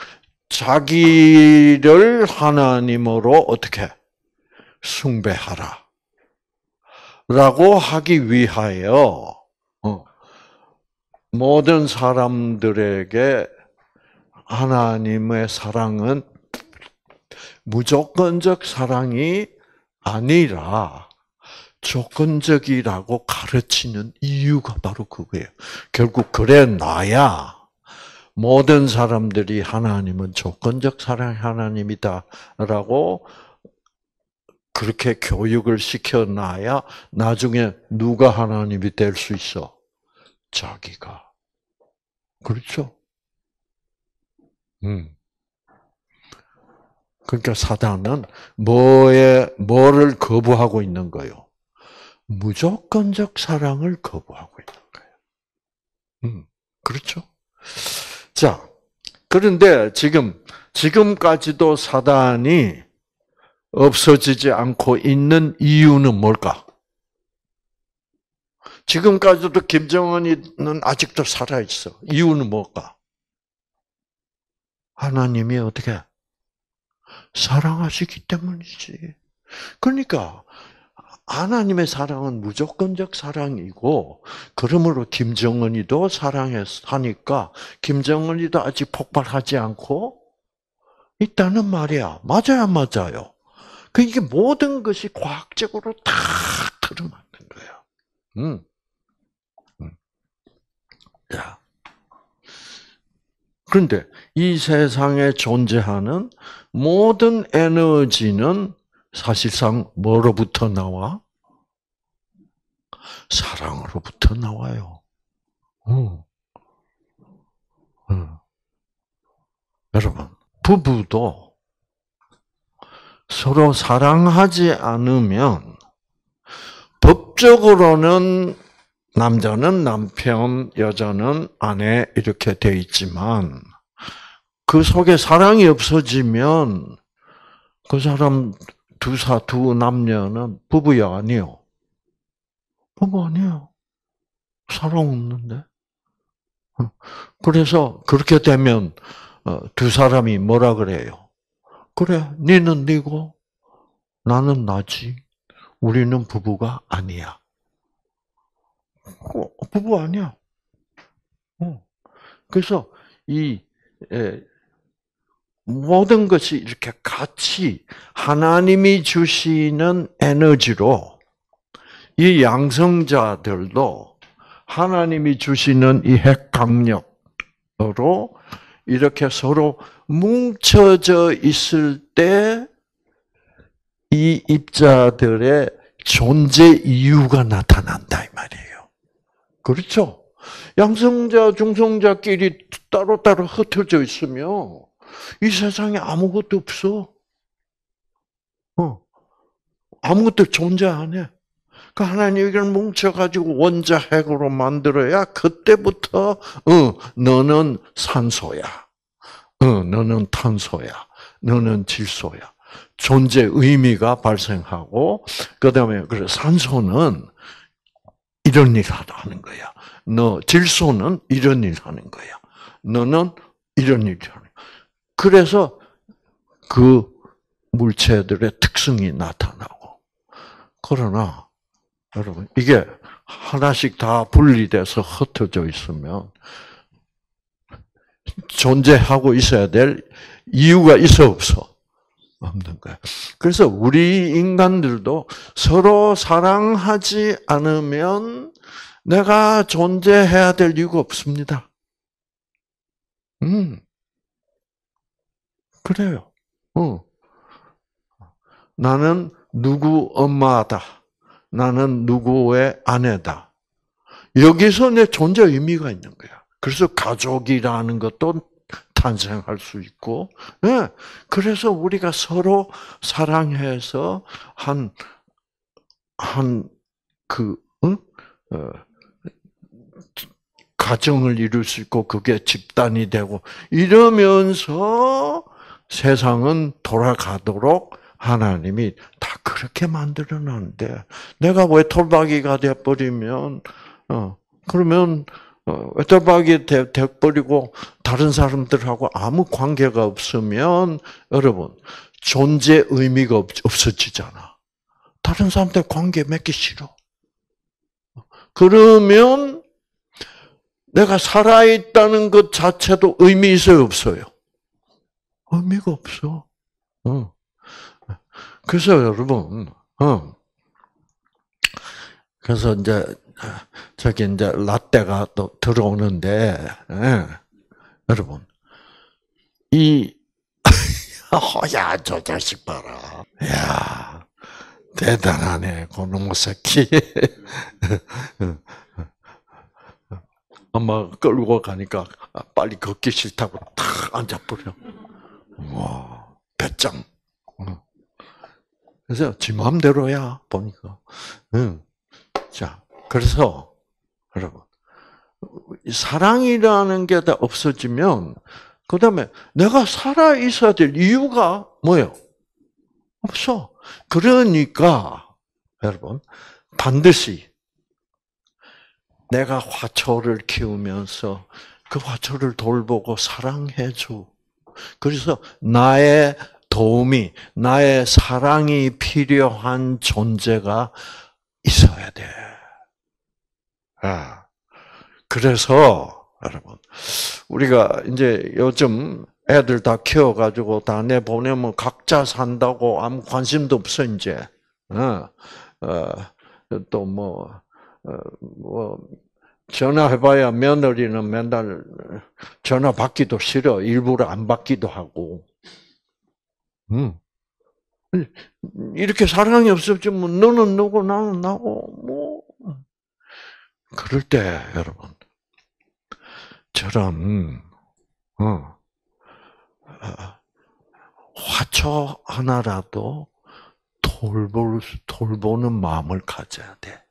자기를 하나님으로 어떻게 숭배하라. 라고 하기 위하여 모든 사람들에게 하나님의 사랑은 무조건적 사랑이 아니라 조건적이라고 가르치는 이유가 바로 그거예요. 결국 그래 놔야 모든 사람들이 하나님은 조건적 사랑의 하나님이다라고 그렇게 교육을 시켜놔야 나중에 누가 하나님이 될 수 있어? 자기가. 그렇죠? 음. 그러니까 사단은 뭐에, 뭐를 거부하고 있는 거요? 무조건적 사랑을 거부하고 있는 거예요. 음. 그렇죠? 자, 그런데 지금, 지금까지도 사단이 없어지지 않고 있는 이유는 뭘까? 지금까지도 김정은이는 아직도 살아있어. 이유는 뭘까? 하나님이 어떻게? 사랑하시기 때문이지. 그러니까, 하나님의 사랑은 무조건적 사랑이고, 그러므로 김정은이도 사랑하니까, 김정은이도 아직 폭발하지 않고 있다는 말이야. 맞아요, 맞아요. 그 이게 모든 것이 과학적으로 다 드러나는 거예요. 음. 음. 자. 그런데 이 세상에 존재하는 모든 에너지는 사실상 뭐로부터 나와? 사랑으로부터 나와요. 음. 음. 여러분, 부부도 서로 사랑하지 않으면 법적으로는 남자는 남편, 여자는 아내 이렇게 돼 있지만 그 속에 사랑이 없어지면 그 사람 두 사, 두 남녀는 부부야 아니요? 부부 아니에요. 사랑 없는데. 그래서 그렇게 되면 두 사람이 뭐라 그래요? 그래, 니는 니고 나는 나지. 우리는 부부가 아니야. 부부 아니야. 그래서 이 모든 것이 이렇게 같이 하나님이 주시는 에너지로 이 양성자들도 하나님이 주시는 이 핵강력으로 이렇게 서로 뭉쳐져 있을 때 이 입자들의 존재 이유가 나타난다 이 말이에요. 그렇죠? 양성자, 중성자끼리 따로따로 흩어져 있으면 이 세상에 아무것도 없어. 어. 아무것도 존재 안 해. 그 하나님이 이걸 뭉쳐가지고 원자핵으로 만들어야 그때부터, 어, 너는 산소야. 어, 너는 탄소야. 너는 질소야. 존재 의미가 발생하고, 그 다음에, 그래, 산소는 이런 일 하는 거야. 너, 질소는 이런 일 하는 거야. 너는 이런 일 하는 거야. 그래서 그 물체들의 특성이 나타나고. 그러나, 여러분, 이게 하나씩 다 분리돼서 흩어져 있으면 존재하고 있어야 될 이유가 있어 없어? 없는 거야. 그래서 우리 인간들도 서로 사랑하지 않으면 내가 존재해야 될 이유가 없습니다. 음, 그래요. 어. 나는 누구 엄마다. 나는 누구의 아내다. 여기서 내 존재 의미가 있는 거야. 그래서 가족이라는 것도 탄생할 수 있고, 네. 그래서 우리가 서로 사랑해서 한, 한, 그, 응? 어, 가정을 이룰 수 있고, 그게 집단이 되고, 이러면서 세상은 돌아가도록 하나님이 다 그렇게 만들어놨는데, 내가 왜 톨박이가 돼버리면, 어, 그러면, 어, 외톨박이 돼버리고 다른 사람들하고 아무 관계가 없으면 여러분 존재 의미가 없, 없어지잖아. 다른 사람들 관계 맺기 싫어. 그러면 내가 살아있다는 것 자체도 의미 있어요, 없어요? 의미가 없어. 어. 그래서 여러분, 어. 그래서 이제 저기 이제 라떼가 또 들어오는데, 예. 여러분, 이, 야, 저 자식 봐라. 야, 대단하네, 그놈의 새끼. 엄마 끌고 가니까 빨리 걷기 싫다고 탁 앉아버려. 와, 배짱. 그래서 지 마음대로야, 보니까. 응. 자, 그래서 여러분 사랑이라는 게 다 없어지면 그 다음에 내가 살아 있어야 될 이유가 뭐예요? 없어. 그러니까 여러분 반드시 내가 화초를 키우면서 그 화초를 돌보고 사랑해줘. 그래서 나의 도움이, 나의 사랑이 필요한 존재가 있어야 돼. 아, 그래서 여러분 우리가 이제 요즘 애들 다 키워가지고 다 내 보내면 각자 산다고 아무 관심도 없어 이제. 어, 어, 또 뭐, 어, 뭐 전화해봐야 며느리는 맨날 전화 받기도 싫어. 일부러 안 받기도 하고. 음. 이렇게 사랑이 없어지면 너는 너고 나는 나고 뭐 그럴 때 여러분 저런 어, 화초 하나라도 돌볼 돌보는 마음을 가져야 돼.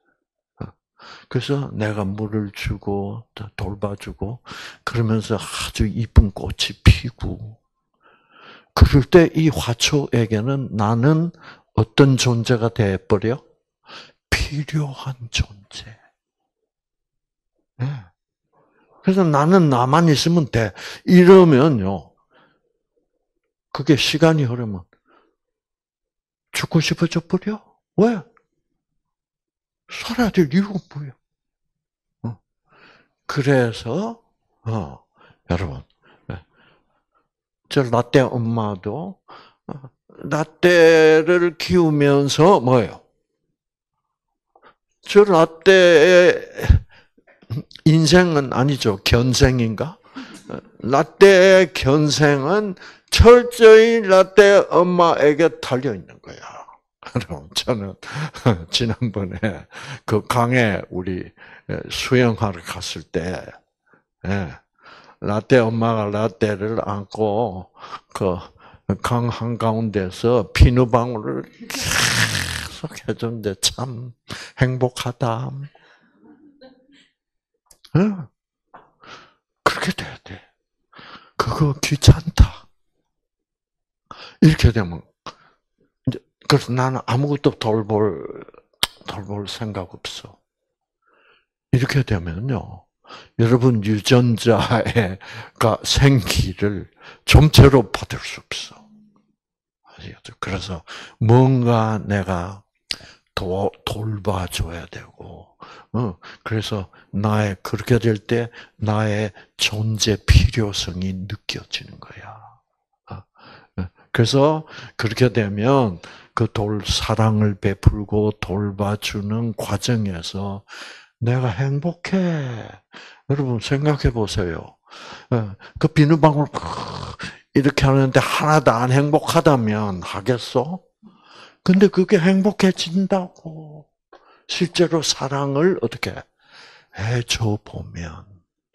그래서 내가 물을 주고 돌봐주고 그러면서 아주 이쁜 꽃이 피고 그럴 때 이 화초에게는 나는 어떤 존재가 돼버려? 필요한 존재. 네. 그래서 나는 나만 있으면 돼. 이러면요. 그게 시간이 흐르면 죽고 싶어져 버려. 왜? 살아야 될 이유가 뭐야? 어. 그래서 어, 여러분 저 라떼 엄마도 라떼를 키우면서 뭐예요? 저 라떼의 인생은 아니죠. 견생인가? 라떼의 견생은 철저히 라떼 엄마에게 달려 있는 거야. 여러분, 저는 지난번에 그 강에 우리 수영하러 갔을 때, 예, 라떼 엄마가 라떼를 안고 그 강 한가운데서 비누방울을 계속 해줬는데 참 행복하다. 예? 그렇게 돼야 돼. 그거 귀찮다. 이렇게 되면 이제 그래서 나는 아무것도 돌볼 돌볼 생각 없어. 이렇게 되면요, 여러분 유전자가 생기를 좀처럼 받을 수 없어. 아시겠죠? 그래서 뭔가 내가 도, 돌봐줘야 되고, 어, 그래서 나의, 그렇게 될 때 나의 존재 필요성이 느껴지는 거야. 어, 그래서 그렇게 되면 그 돌, 사랑을 베풀고 돌봐주는 과정에서 내가 행복해. 여러분 생각해 보세요. 그 비누방울 이렇게 하는데 하나도 안 행복하다면 하겠어? 근데 그게 행복해진다고. 실제로 사랑을 어떻게 해줘 보면.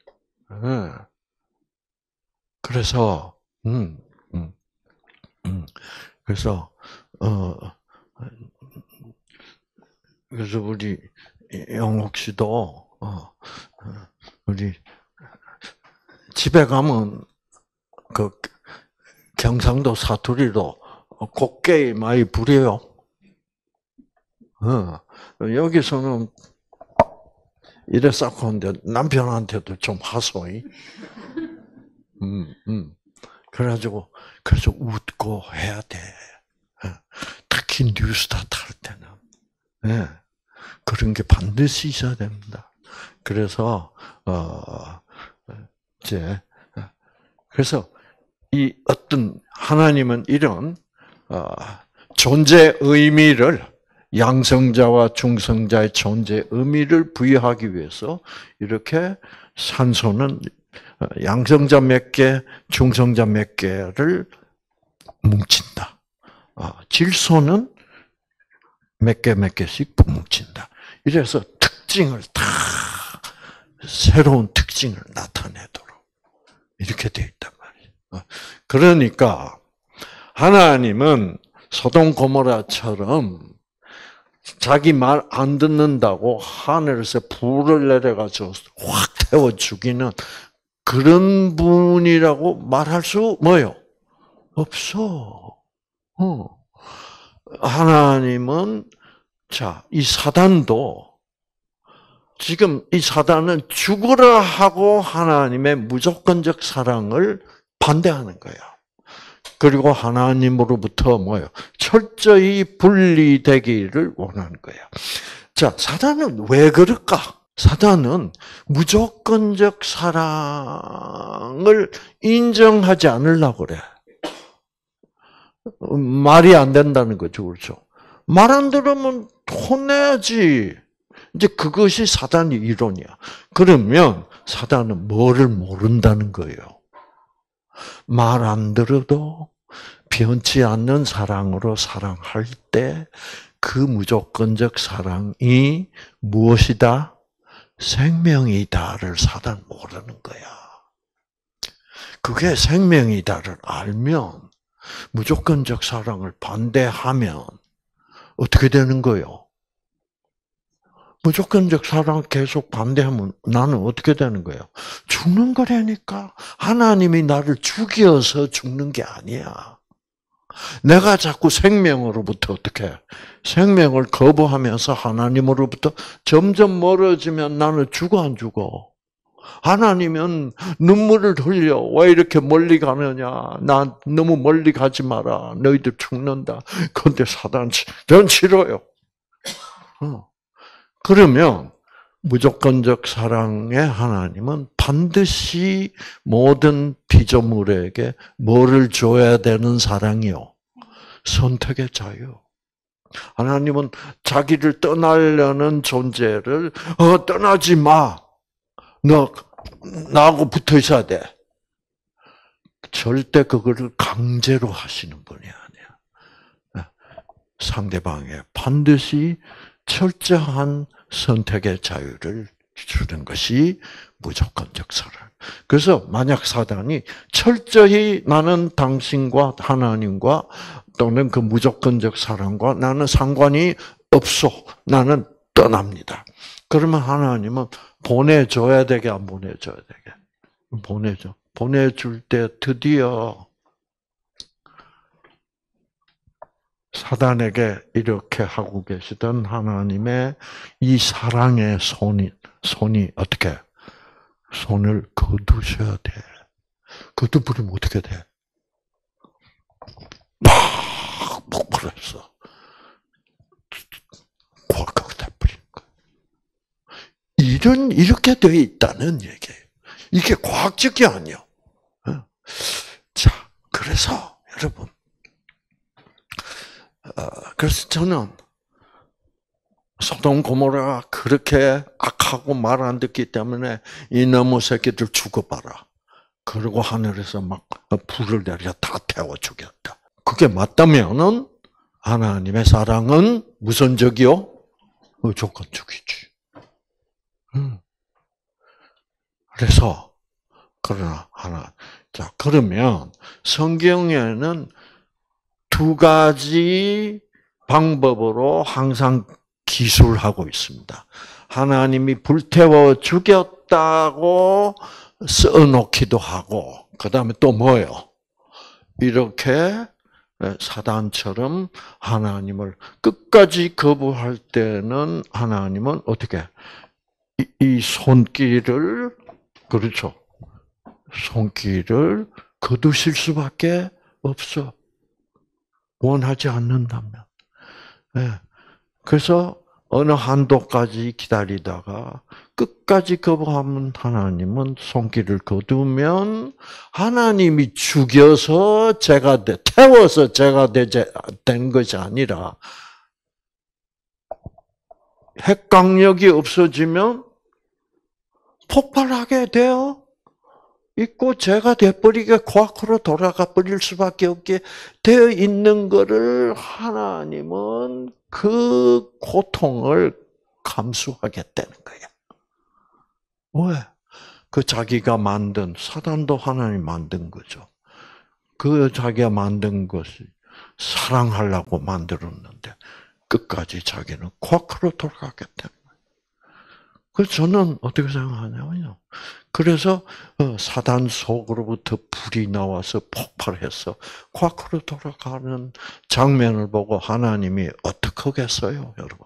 그래서 음, 음, 음. 그래서 어 그래서 우리 영옥 씨도 어 우리 집에 가면 그 경상도 사투리로 곱게 많이 부려요. 어, 여기서는 이래 쌓고 하는데 남편한테도 좀 하소이. 음, 음. 그래가지고 그래서 웃고 해야 돼. 특히 뉴스타트 할 때는. 네. 그런 게 반드시 있어야 됩니다. 그래서 어 이제 그래서 이 어떤 하나님은 이런 어, 존재 의미를 양성자와 중성자의 존재 의미를 부여하기 위해서 이렇게 산소는 양성자 몇 개, 중성자 몇 개를 뭉친다. 어, 질소는 몇 개, 몇 개씩 뭉친다. 이래서 특징을 다, 새로운 특징을 나타내도록 이렇게 되어 있단 말이에요. 그러니까, 하나님은 소돔 고모라처럼 자기 말 안 듣는다고 하늘에서 불을 내려가지고 확 태워 죽이는 그런 분이라고 말할 수 뭐요? 없어. 어. 하나님은 자, 이 사단도 지금 이 사단은 죽으라 하고 하나님의 무조건적 사랑을 반대하는 거야. 그리고 하나님으로부터 뭐예요? 철저히 분리되기를 원하는 거야. 자, 사단은 왜 그럴까? 사단은 무조건적 사랑을 인정하지 않으려고 그래. 말이 안 된다는 거죠, 그렇죠? 말 안 들으면 혼내야지. 이제 그것이 사단의 이론이야. 그러면 사단은 뭐를 모른다는 거예요? 말 안 들어도 변치 않는 사랑으로 사랑할 때 그 무조건적 사랑이 무엇이다? 생명이다를 사단 모르는 거야. 그게 생명이다를 알면 무조건적 사랑을 반대하면 어떻게 되는 거예요? 무조건적 사랑을 계속 반대하면 나는 어떻게 되는 거예요? 죽는 거라니까. 하나님이 나를 죽여서 죽는 게 아니야. 내가 자꾸 생명으로부터 어떻게 생명을 거부하면서 하나님으로부터 점점 멀어지면 나는 죽어 안 죽어? 하나님은 눈물을 흘려. 왜 이렇게 멀리 가느냐? 나 너무 멀리 가지 마라. 너희들 죽는다. 그런데 사단, 전 싫어요. 어. 그러면 무조건적 사랑의 하나님은 반드시 모든 피조물에게 뭐를 줘야 되는 사랑이요? 선택의 자유. 하나님은 자기를 떠나려는 존재를 어, 떠나지 마. 너 나하고 붙어 있어야 돼. 절대 그거를 강제로 하시는 분이 아니야. 상대방에 반드시 철저한 선택의 자유를 주는 것이 무조건적 사랑. 그래서 만약 사단이 철저히 나는 당신과 하나님과 또는 그 무조건적 사랑과 나는 상관이 없어. 나는 떠납니다. 그러면 하나님은 보내줘야 되게 안 보내줘야 되게? 보내줘. 보내줄 때 드디어 사단에게 이렇게 하고 계시던 하나님의 이 사랑의 손이, 손이 어떻게? 손을 거두셔야 돼. 거두버리면 어떻게 돼? 막 폭발했어. 과거가 돼버린 거야. 이런, 이렇게 되어 있다는 얘기예요. 이게 과학적이 아니요. 자, 그래서 여러분, 어, 그래서 저는 소돔 고모라가 그렇게 악하고 말 안 듣기 때문에 이놈의 새끼들 죽어봐라. 그리고 하늘에서 막 불을 내려 다 태워 죽였다. 그게 맞다면은 하나님의 사랑은 무선적이요? 무조건적이지. 그래서 그러나 하나 자 그러면 성경에는 두 가지 방법으로 항상 기술하고 있습니다. 하나님이 불태워 죽였다고 써놓기도 하고, 그 다음에 또 뭐예요? 이렇게 사단처럼 하나님을 끝까지 거부할 때는 하나님은 어떻게? 이, 이 손길을, 그렇죠. 손길을 거두실 수밖에 없어. 원하지 않는다면. 네. 그래서 어느 한도까지 기다리다가 끝까지 거부하면 하나님은 손길을 거두면 하나님이 죽여서 죄가 돼, 태워서 죄가 된 것이 아니라 핵 강력이 없어지면 폭발하게 되어 있고 죄가 돼버리게 과거로 돌아가 버릴 수밖에 없게 되어 있는 것을 하나님은 그 고통을 감수하겠다는 거야. 왜? 그 자기가 만든, 사단도 하나님 만든 거죠. 그 자기가 만든 것이 사랑하려고 만들었는데 끝까지 자기는 과거로 돌아가겠다는 거예요. 그래서 저는 어떻게 생각하냐면요. 그래서 사단 속으로부터 불이 나와서 폭발해서 과거로 돌아가는 장면을 보고 하나님이 어떡하겠어요, 여러분?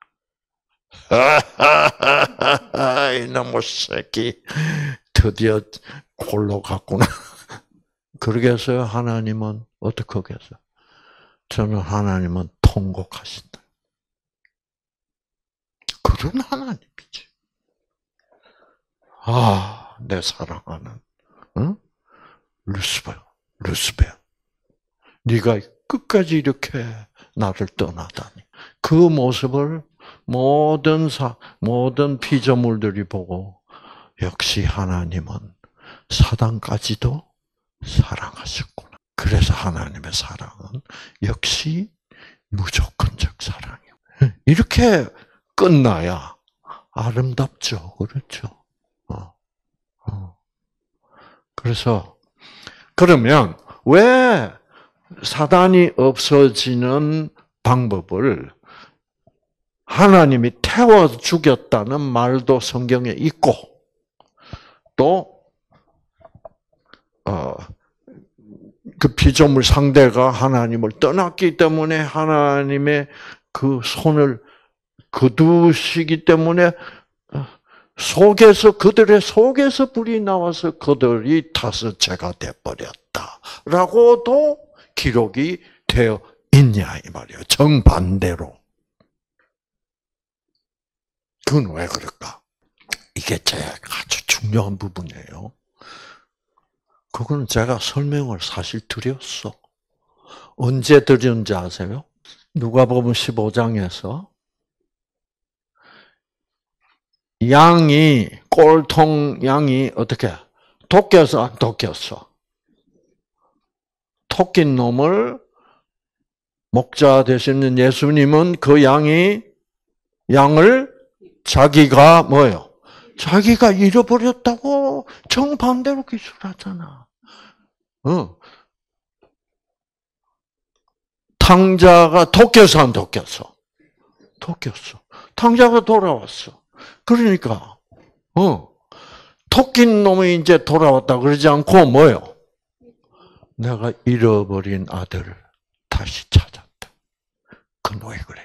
이놈의 새끼 드디어 골로 갔구나. 그러게 해서 하나님은 어떡하겠어요? 저는 하나님은 통곡하신다. 그런 하나님이지. 아, 내 사랑하는 응? 루스베, 루스베. 네가 끝까지 이렇게 나를 떠나다니. 그 모습을 모든 사, 모든 피조물들이 보고 역시 하나님은 사단까지도 사랑하셨구나. 그래서 하나님의 사랑은 역시 무조건적 사랑이에요. 이렇게 끝나야 아름답죠. 그렇죠? 어, 어. 그래서, 그러면 왜 사단이 없어지는 방법을 하나님이 태워 죽였다는 말도 성경에 있고, 또, 어, 그 피조물 상대가 하나님을 떠났기 때문에 하나님의 그 손을 거두시기 때문에 속에서 그들의 속에서 불이 나와서 그들이 타서 죄가 돼버렸다라고도 기록이 되어 있냐 이 말이에요. 정반대로. 그건 왜 그럴까? 이게 제 아주 중요한 부분이에요. 그거는 제가 설명을 사실 드렸어. 언제 드렸는지 아세요? 누가복음 십오 장에서 양이, 꼴통 양이 어떻게? 도꼈어, 안 도꼈어? 토낀 놈을 목자 되시는 예수님은 그 양이, 양을 자기가 뭐예요? 자기가 잃어버렸다고 정반대로 기술하잖아. 어. 탕자가 도꼈어, 안 도꼈어? 도꼈어. 탕자가 돌아왔어. 그러니까, 어, 토낀 놈이 이제 돌아왔다 그러지 않고 뭐요? 내가 잃어버린 아들을 다시 찾았다. 그 노예 그래요.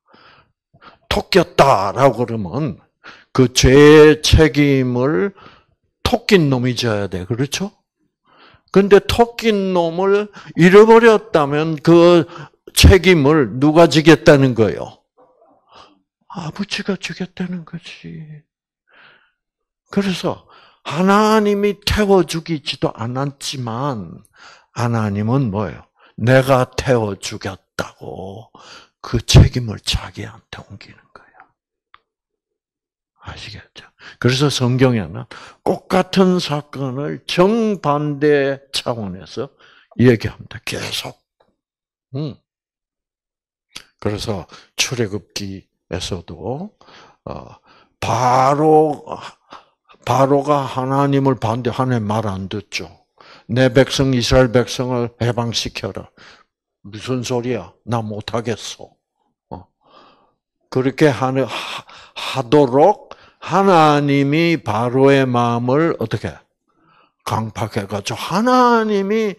토꼈다라고 그러면 그 죄의 책임을 토낀 놈이 져야 돼. 그렇죠? 근데 토낀 놈을 잃어버렸다면 그 책임을 누가 지겠다는 거예요? 아버지가 지겠다는 거지. 그래서 하나님이 태워 죽이지도 않았지만 하나님은 뭐예요? 내가 태워 죽였다고 그 책임을 자기한테 옮기는 거예요. 아시겠죠? 그래서 성경에는 똑같은 사건을 정반대 차원에서 얘기합니다. 계속. 음. 그래서 출애굽기에서도 어, 바로 바로가 하나님을 반대, 하나님 말 안 듣죠. 내 백성 이스라엘 백성을 해방시켜라. 무슨 소리야? 나 못하겠어. 어. 그렇게 하는 하도록 하나님이 바로의 마음을 어떻게 강팍해가지고 하나님이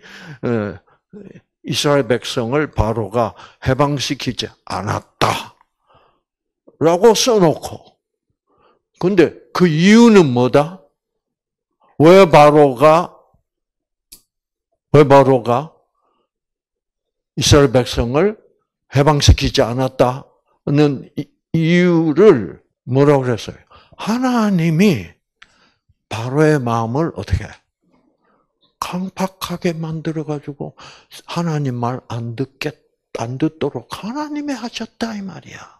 이스라엘 백성을 바로가 해방시키지 않았다라고 써놓고, 근데 그 이유는 뭐다? 왜 바로가 왜 바로가 이스라엘 백성을 해방시키지 않았다는 이유를 뭐라고 그랬어요? 하나님이 바로의 마음을 어떻게 강팍하게 만들어가지고 하나님 말 안 듣겠, 안 듣도록 하나님이 하셨다 이 말이야.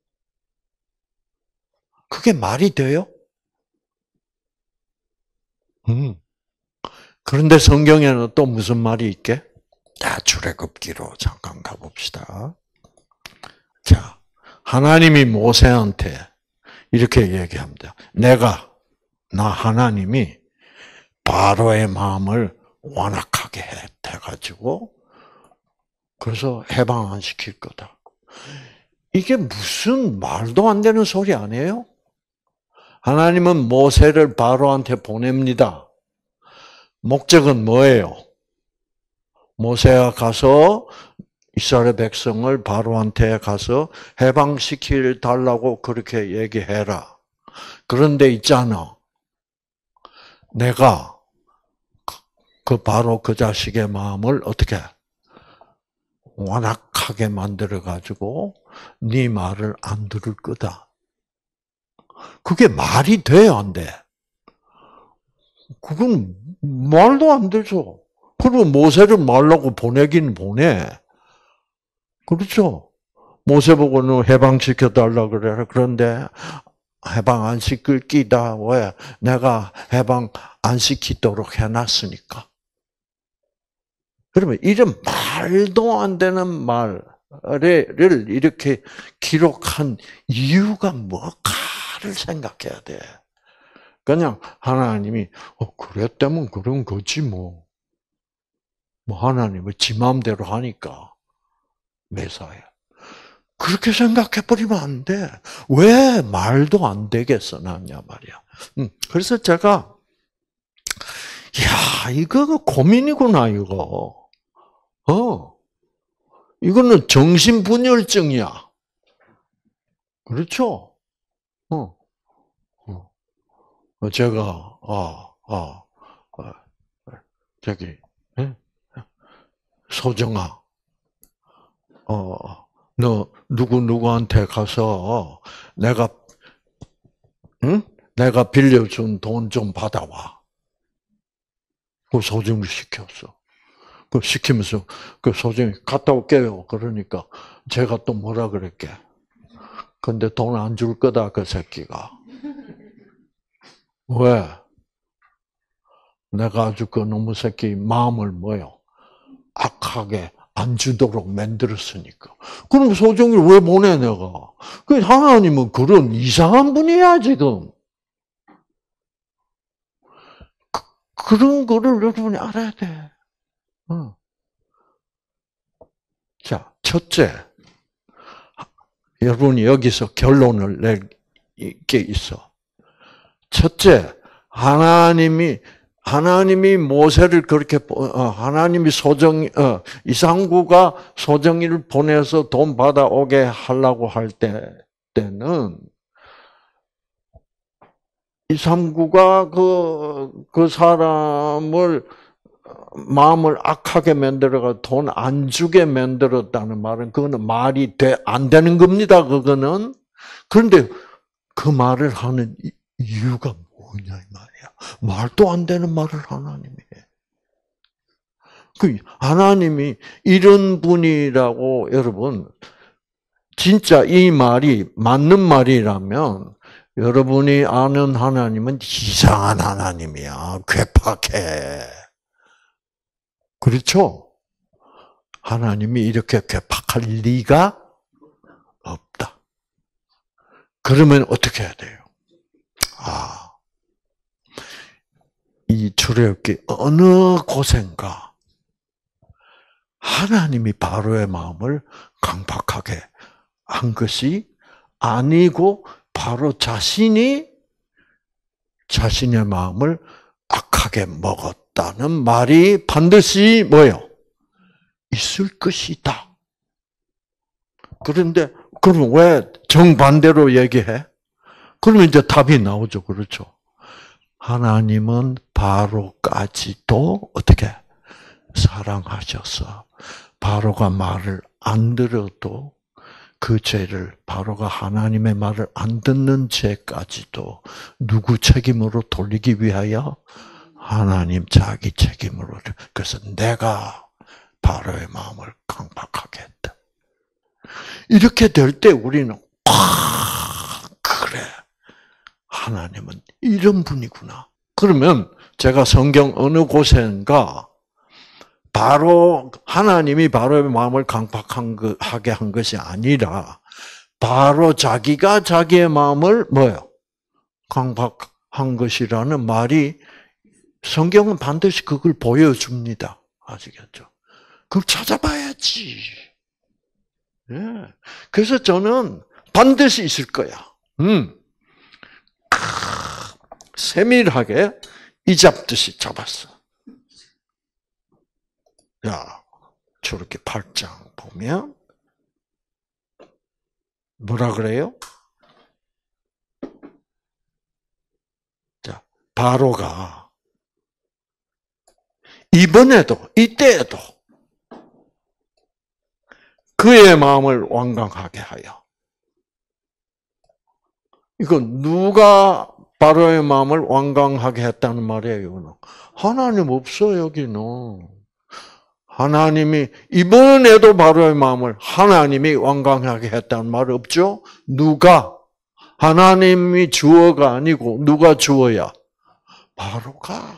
그게 말이 돼요? 음. 그런데 성경에는 또 무슨 말이 있게? 자, 출애굽기로 잠깐 가봅시다. 자, 하나님이 모세한테 이렇게 얘기합니다. 내가, 나 하나님이 바로의 마음을 완악하게 해가지고 그래서 해방 안 시킬 거다. 이게 무슨 말도 안 되는 소리 아니에요? 하나님은 모세를 바로한테 보냅니다. 목적은 뭐예요? 모세가 가서 이스라엘 백성을 바로한테 가서 해방시킬 달라고 그렇게 얘기해라. 그런데 있잖아. 내가 그 바로 그 자식의 마음을 어떻게 완악하게 만들어 가지고 네 말을 안 들을 거다. 그게 말이 돼, 안 돼? 그건 말도 안 되죠. 그리고 모세를 말라고 보내긴 보내. 그렇죠? 모세 보고는 해방시켜 달라 그래. 그런데 해방 안 시킬 끼다. 왜? 내가 해방 안 시키도록 해놨으니까. 그러면 이런 말도 안 되는 말을 이렇게 기록한 이유가 뭘까를 생각해야 돼. 그냥 하나님이 어, 그랬다면 그런 거지 뭐. 뭐 하나님은 지 마음대로 하니까 매사에. 그렇게 생각해버리면 안 돼. 왜 말도 안 되게 써놨냐 말이야. 음, 그래서 제가 야 이거 고민이구나 이거. 어, 이거는 정신분열증이야. 그렇죠? 어, 어. 제가 아, 아, 아 저기 예? 소정아, 어, 너 누구 누구한테 가서 내가 응? 내가 빌려준 돈 좀 받아와. 그 소정을 시켰어. 그 시키면서 그 소정이 갔다 올게요. 그러니까 제가 또 뭐라 그랬게. 근데 돈 안 줄 거다 그 새끼가. 왜? 내가 아주 그 놈의 새끼 마음을 뭐요? 악하게 안 주도록 만들었으니까. 그럼 소정이를 왜 보내 내가? 그 하나님은 그런 이상한 분이야 지금. 그, 그런 거를 여러분이 알아야 돼. 어. 자, 첫째, 여러분이 여기서 결론을 낼 게 있어. 첫째, 하나님이 하나님이 모세를 그렇게 하나님이 소정 어, 이상구가 소정이를 보내서 돈 받아오게 하려고 할 때 때는 이상구가 그 그 사람을 마음을 악하게 만들어가 돈 안 주게 만들었다는 말은 그거는 말이 돼, 안 되는 겁니다. 그거는. 그런데 그 말을 하는 이유가 뭐냐 이 말이야. 말도 안 되는 말을 하나님이 해. 그 하나님이 이런 분이라고 여러분 진짜 이 말이 맞는 말이라면 여러분이 아는 하나님은 이상한 하나님이야. 괴팍해. 그렇죠? 하나님이 이렇게 괴팍할 리가 없다. 그러면 어떻게 해야 돼요? 아, 이 출애굽기 어느 곳인가 하나님이 바로의 마음을 강팍하게 한 것이 아니고 바로 자신이 자신의 마음을 악하게 먹었다는 말이 반드시 뭐요? 있을 것이다. 그런데 그럼 왜 정반대로 얘기해? 그러면 이제 답이 나오죠. 그렇죠? 하나님은 바로까지도 어떻게 사랑하셔서 바로가 말을 안 들어도 그 죄를 바로가 하나님의 말을 안 듣는 죄까지도 누구 책임으로 돌리기 위하여 하나님 자기 책임으로. 그래서 내가 바로의 마음을 강팍하게 했다. 이렇게 될 때 우리는 아, 그래. 하나님은 이런 분이구나. 그러면 제가 성경 어느 곳인가 바로 하나님이 바로의 마음을 강팍하게 한 것이 아니라 바로 자기가 자기의 마음을 뭐요? 강팍한 것이라는 말이 성경은 반드시 그걸 보여줍니다. 아시겠죠? 그걸 찾아봐야지. 예. 그래서 저는 반드시 있을 거야. 음. 세밀하게 이 잡듯이 잡았어. 야, 저렇게 팔 장 보면 뭐라 그래요? 자, 바로가 이번에도 이때에도 그의 마음을 완강하게 하여. 이건 누가 바로의 마음을 완강하게 했다는 말이에요. 이거는. 하나님 없어 여기는. 하나님이 이번에도 바로의 마음을 하나님이 완강하게 했다는 말 없죠? 누가? 하나님이 주어가 아니고 누가 주어야? 바로가.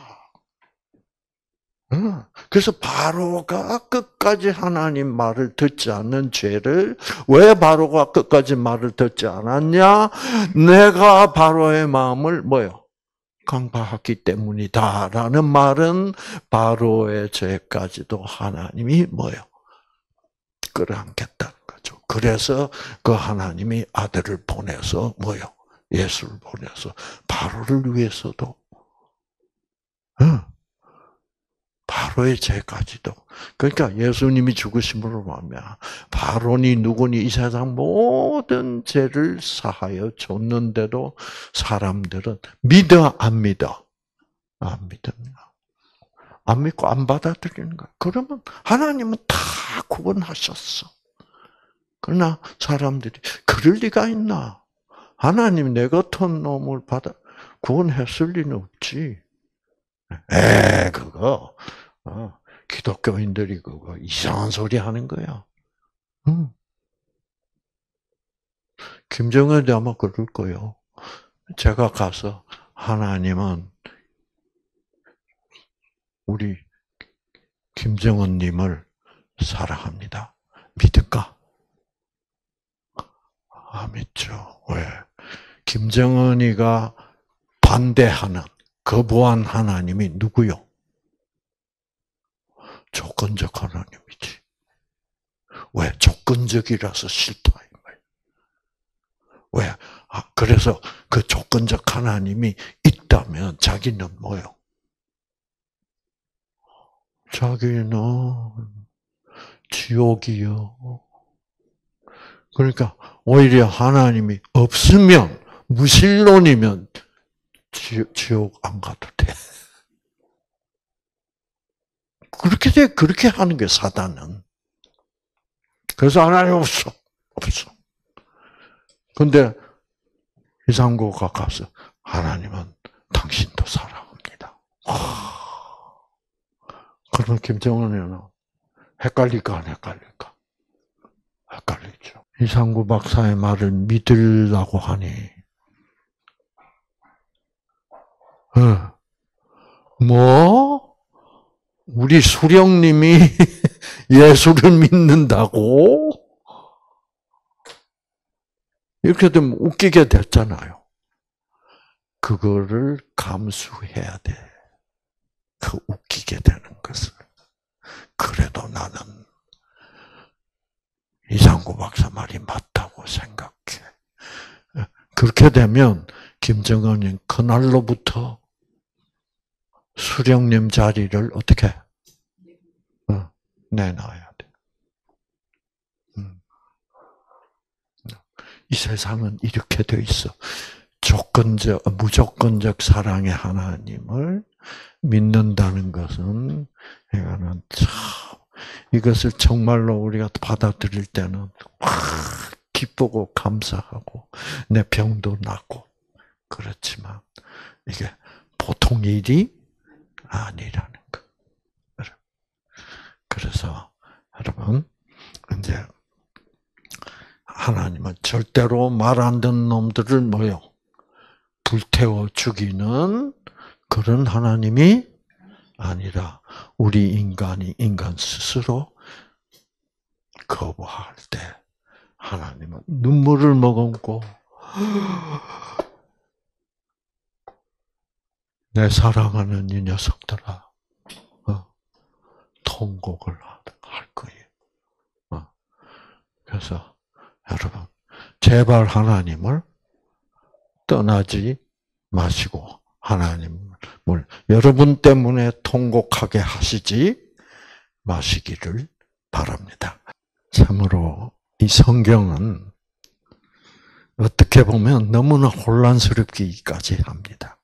그래서 바로가 끝까지 하나님 말을 듣지 않는 죄를 왜 바로가 끝까지 말을 듣지 않았냐? 내가 바로의 마음을 뭐요? 강팍했기 때문이다라는 말은 바로의 죄까지도 하나님이 뭐요? 끌어안겠다는 거죠. 그래서 그 하나님이 아들을 보내서 뭐요? 예수를 보내서 바로를 위해서도 응. 바로의 죄까지도. 그러니까 예수님이 죽으심으로 말미암아 바로니 누구니 이 세상 모든 죄를 사하여 줬는데도 사람들은 믿어 안 믿어? 안 믿습니다. 안 믿고 안 받아들이는 거야. 그러면 하나님은 다 구원하셨어. 그러나 사람들이 그럴 리가 있나? 하나님 내 같은 놈을 받아 구원했을 리는 없지. 에, 그거, 어, 기독교인들이 그거 이상한 소리 하는 거야. 응. 김정은도 아마 그럴 거예요. 제가 가서 하나님은 우리 김정은님을 사랑합니다. 믿을까? 아, 믿죠. 왜? 김정은이가 반대하는, 거부한 하나님이 누구요? 조건적 하나님이지. 왜? 조건적이라서 싫다. 왜? 아, 그래서 그 조건적 하나님이 있다면 자기는 뭐요? 자기는 지옥이요. 그러니까 오히려 하나님이 없으면, 무신론이면 지옥 안 가도 돼. 그렇게 돼, 그렇게 하는 게 사단은. 그래서 하나님 없어. 없어. 근데 이상구가 가서 하나님은 당신도 사랑합니다. 아, 그러면 김정은이는 헷갈릴까 안 헷갈릴까? 헷갈리죠. 이상구 박사의 말을 믿으려고 하니, 어, 뭐? 우리 수령님이 예수를 믿는다고? 이렇게 되면 웃기게 됐잖아요. 그거를 감수해야 돼. 그 웃기게 되는 것을. 그래도 나는 이상구 박사 말이 맞다고 생각해. 그렇게 되면 김정은은 그날로부터 수령님 자리를 어떻게 어, 내놔야 돼. 음. 이 세상은 이렇게 돼 있어. 조건적, 무조건적 사랑의 하나님을 믿는다는 것은 이거는 참 이것을 정말로 우리가 받아들일 때는 기쁘고 감사하고 내 병도 낫고 그렇지만 이게 보통 일이 아니라는 거. 그래서 여러분 이제 하나님은 절대로 말 안 듣는 놈들을 뭐요? 불태워 죽이는 그런 하나님이 아니라 우리 인간이 인간 스스로 거부할 때 하나님은 눈물을 머금고 내 사랑하는 이 녀석들아 어, 통곡을 할 거예요. 어. 그래서 여러분 제발 하나님을 떠나지 마시고 하나님을 여러분 때문에 통곡하게 하시지 마시기를 바랍니다. 참으로 이 성경은 어떻게 보면 너무나 혼란스럽기까지 합니다.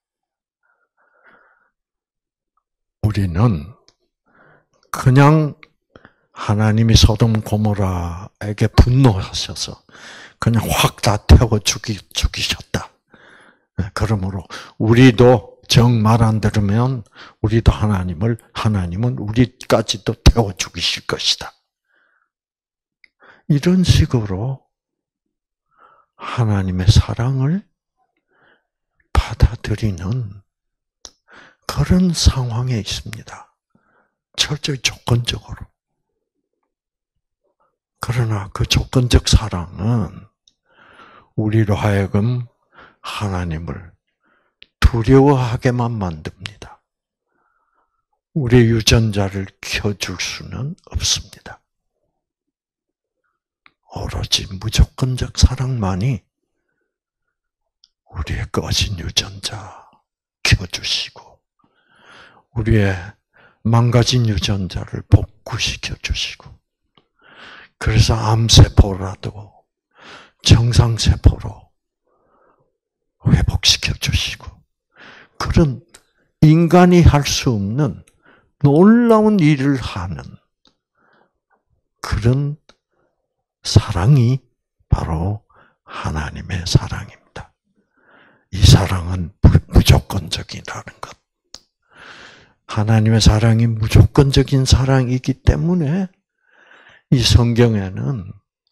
우리는 그냥 하나님이 소돔 고모라에게 분노하셔서 그냥 확 다 태워 죽이, 죽이셨다. 그러므로 우리도 정 말 안 들으면 우리도 하나님을, 하나님은 우리까지도 태워 죽이실 것이다. 이런 식으로 하나님의 사랑을 받아들이는 그런 상황에 있습니다. 철저히 조건적으로. 그러나 그 조건적 사랑은 우리로 하여금 하나님을 두려워하게만 만듭니다. 우리의 유전자를 켜줄 수는 없습니다. 오로지 무조건적 사랑만이 우리의 꺼진 유전자 켜주시고 우리의 망가진 유전자를 복구시켜 주시고 그래서 암세포라도 정상세포로 회복시켜 주시고 그런 인간이 할 수 없는 놀라운 일을 하는 그런 사랑이 바로 하나님의 사랑입니다. 이 사랑은 무조건적이라는 것. 하나님의 사랑이 무조건적인 사랑이기 때문에 이 성경에는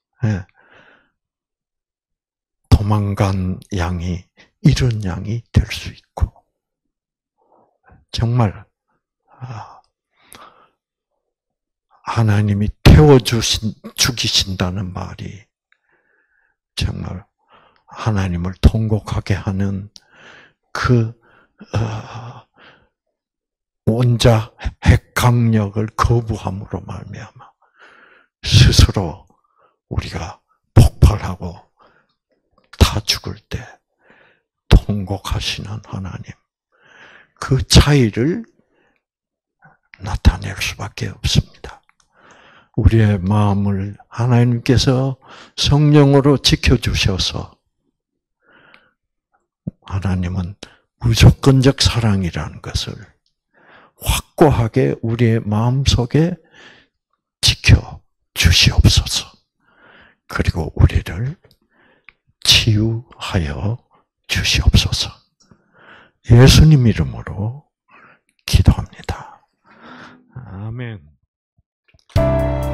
도망간 양이 이런 양이 될 수 있고 정말 하나님이 태워주신, 죽이신다는 말이 정말 하나님을 통곡하게 하는 그, 어, 원자 핵강력을 거부함으로 말미암아 스스로 우리가 폭발하고 다 죽을 때 통곡하시는 하나님, 그 차이를 나타낼 수밖에 없습니다. 우리의 마음을 하나님께서 성령으로 지켜주셔서 하나님은 무조건적 사랑이라는 것을 확고하게 우리의 마음속에 지켜주시옵소서. 그리고 우리를 치유하여 주시옵소서. 예수님 이름으로 기도합니다. 아멘.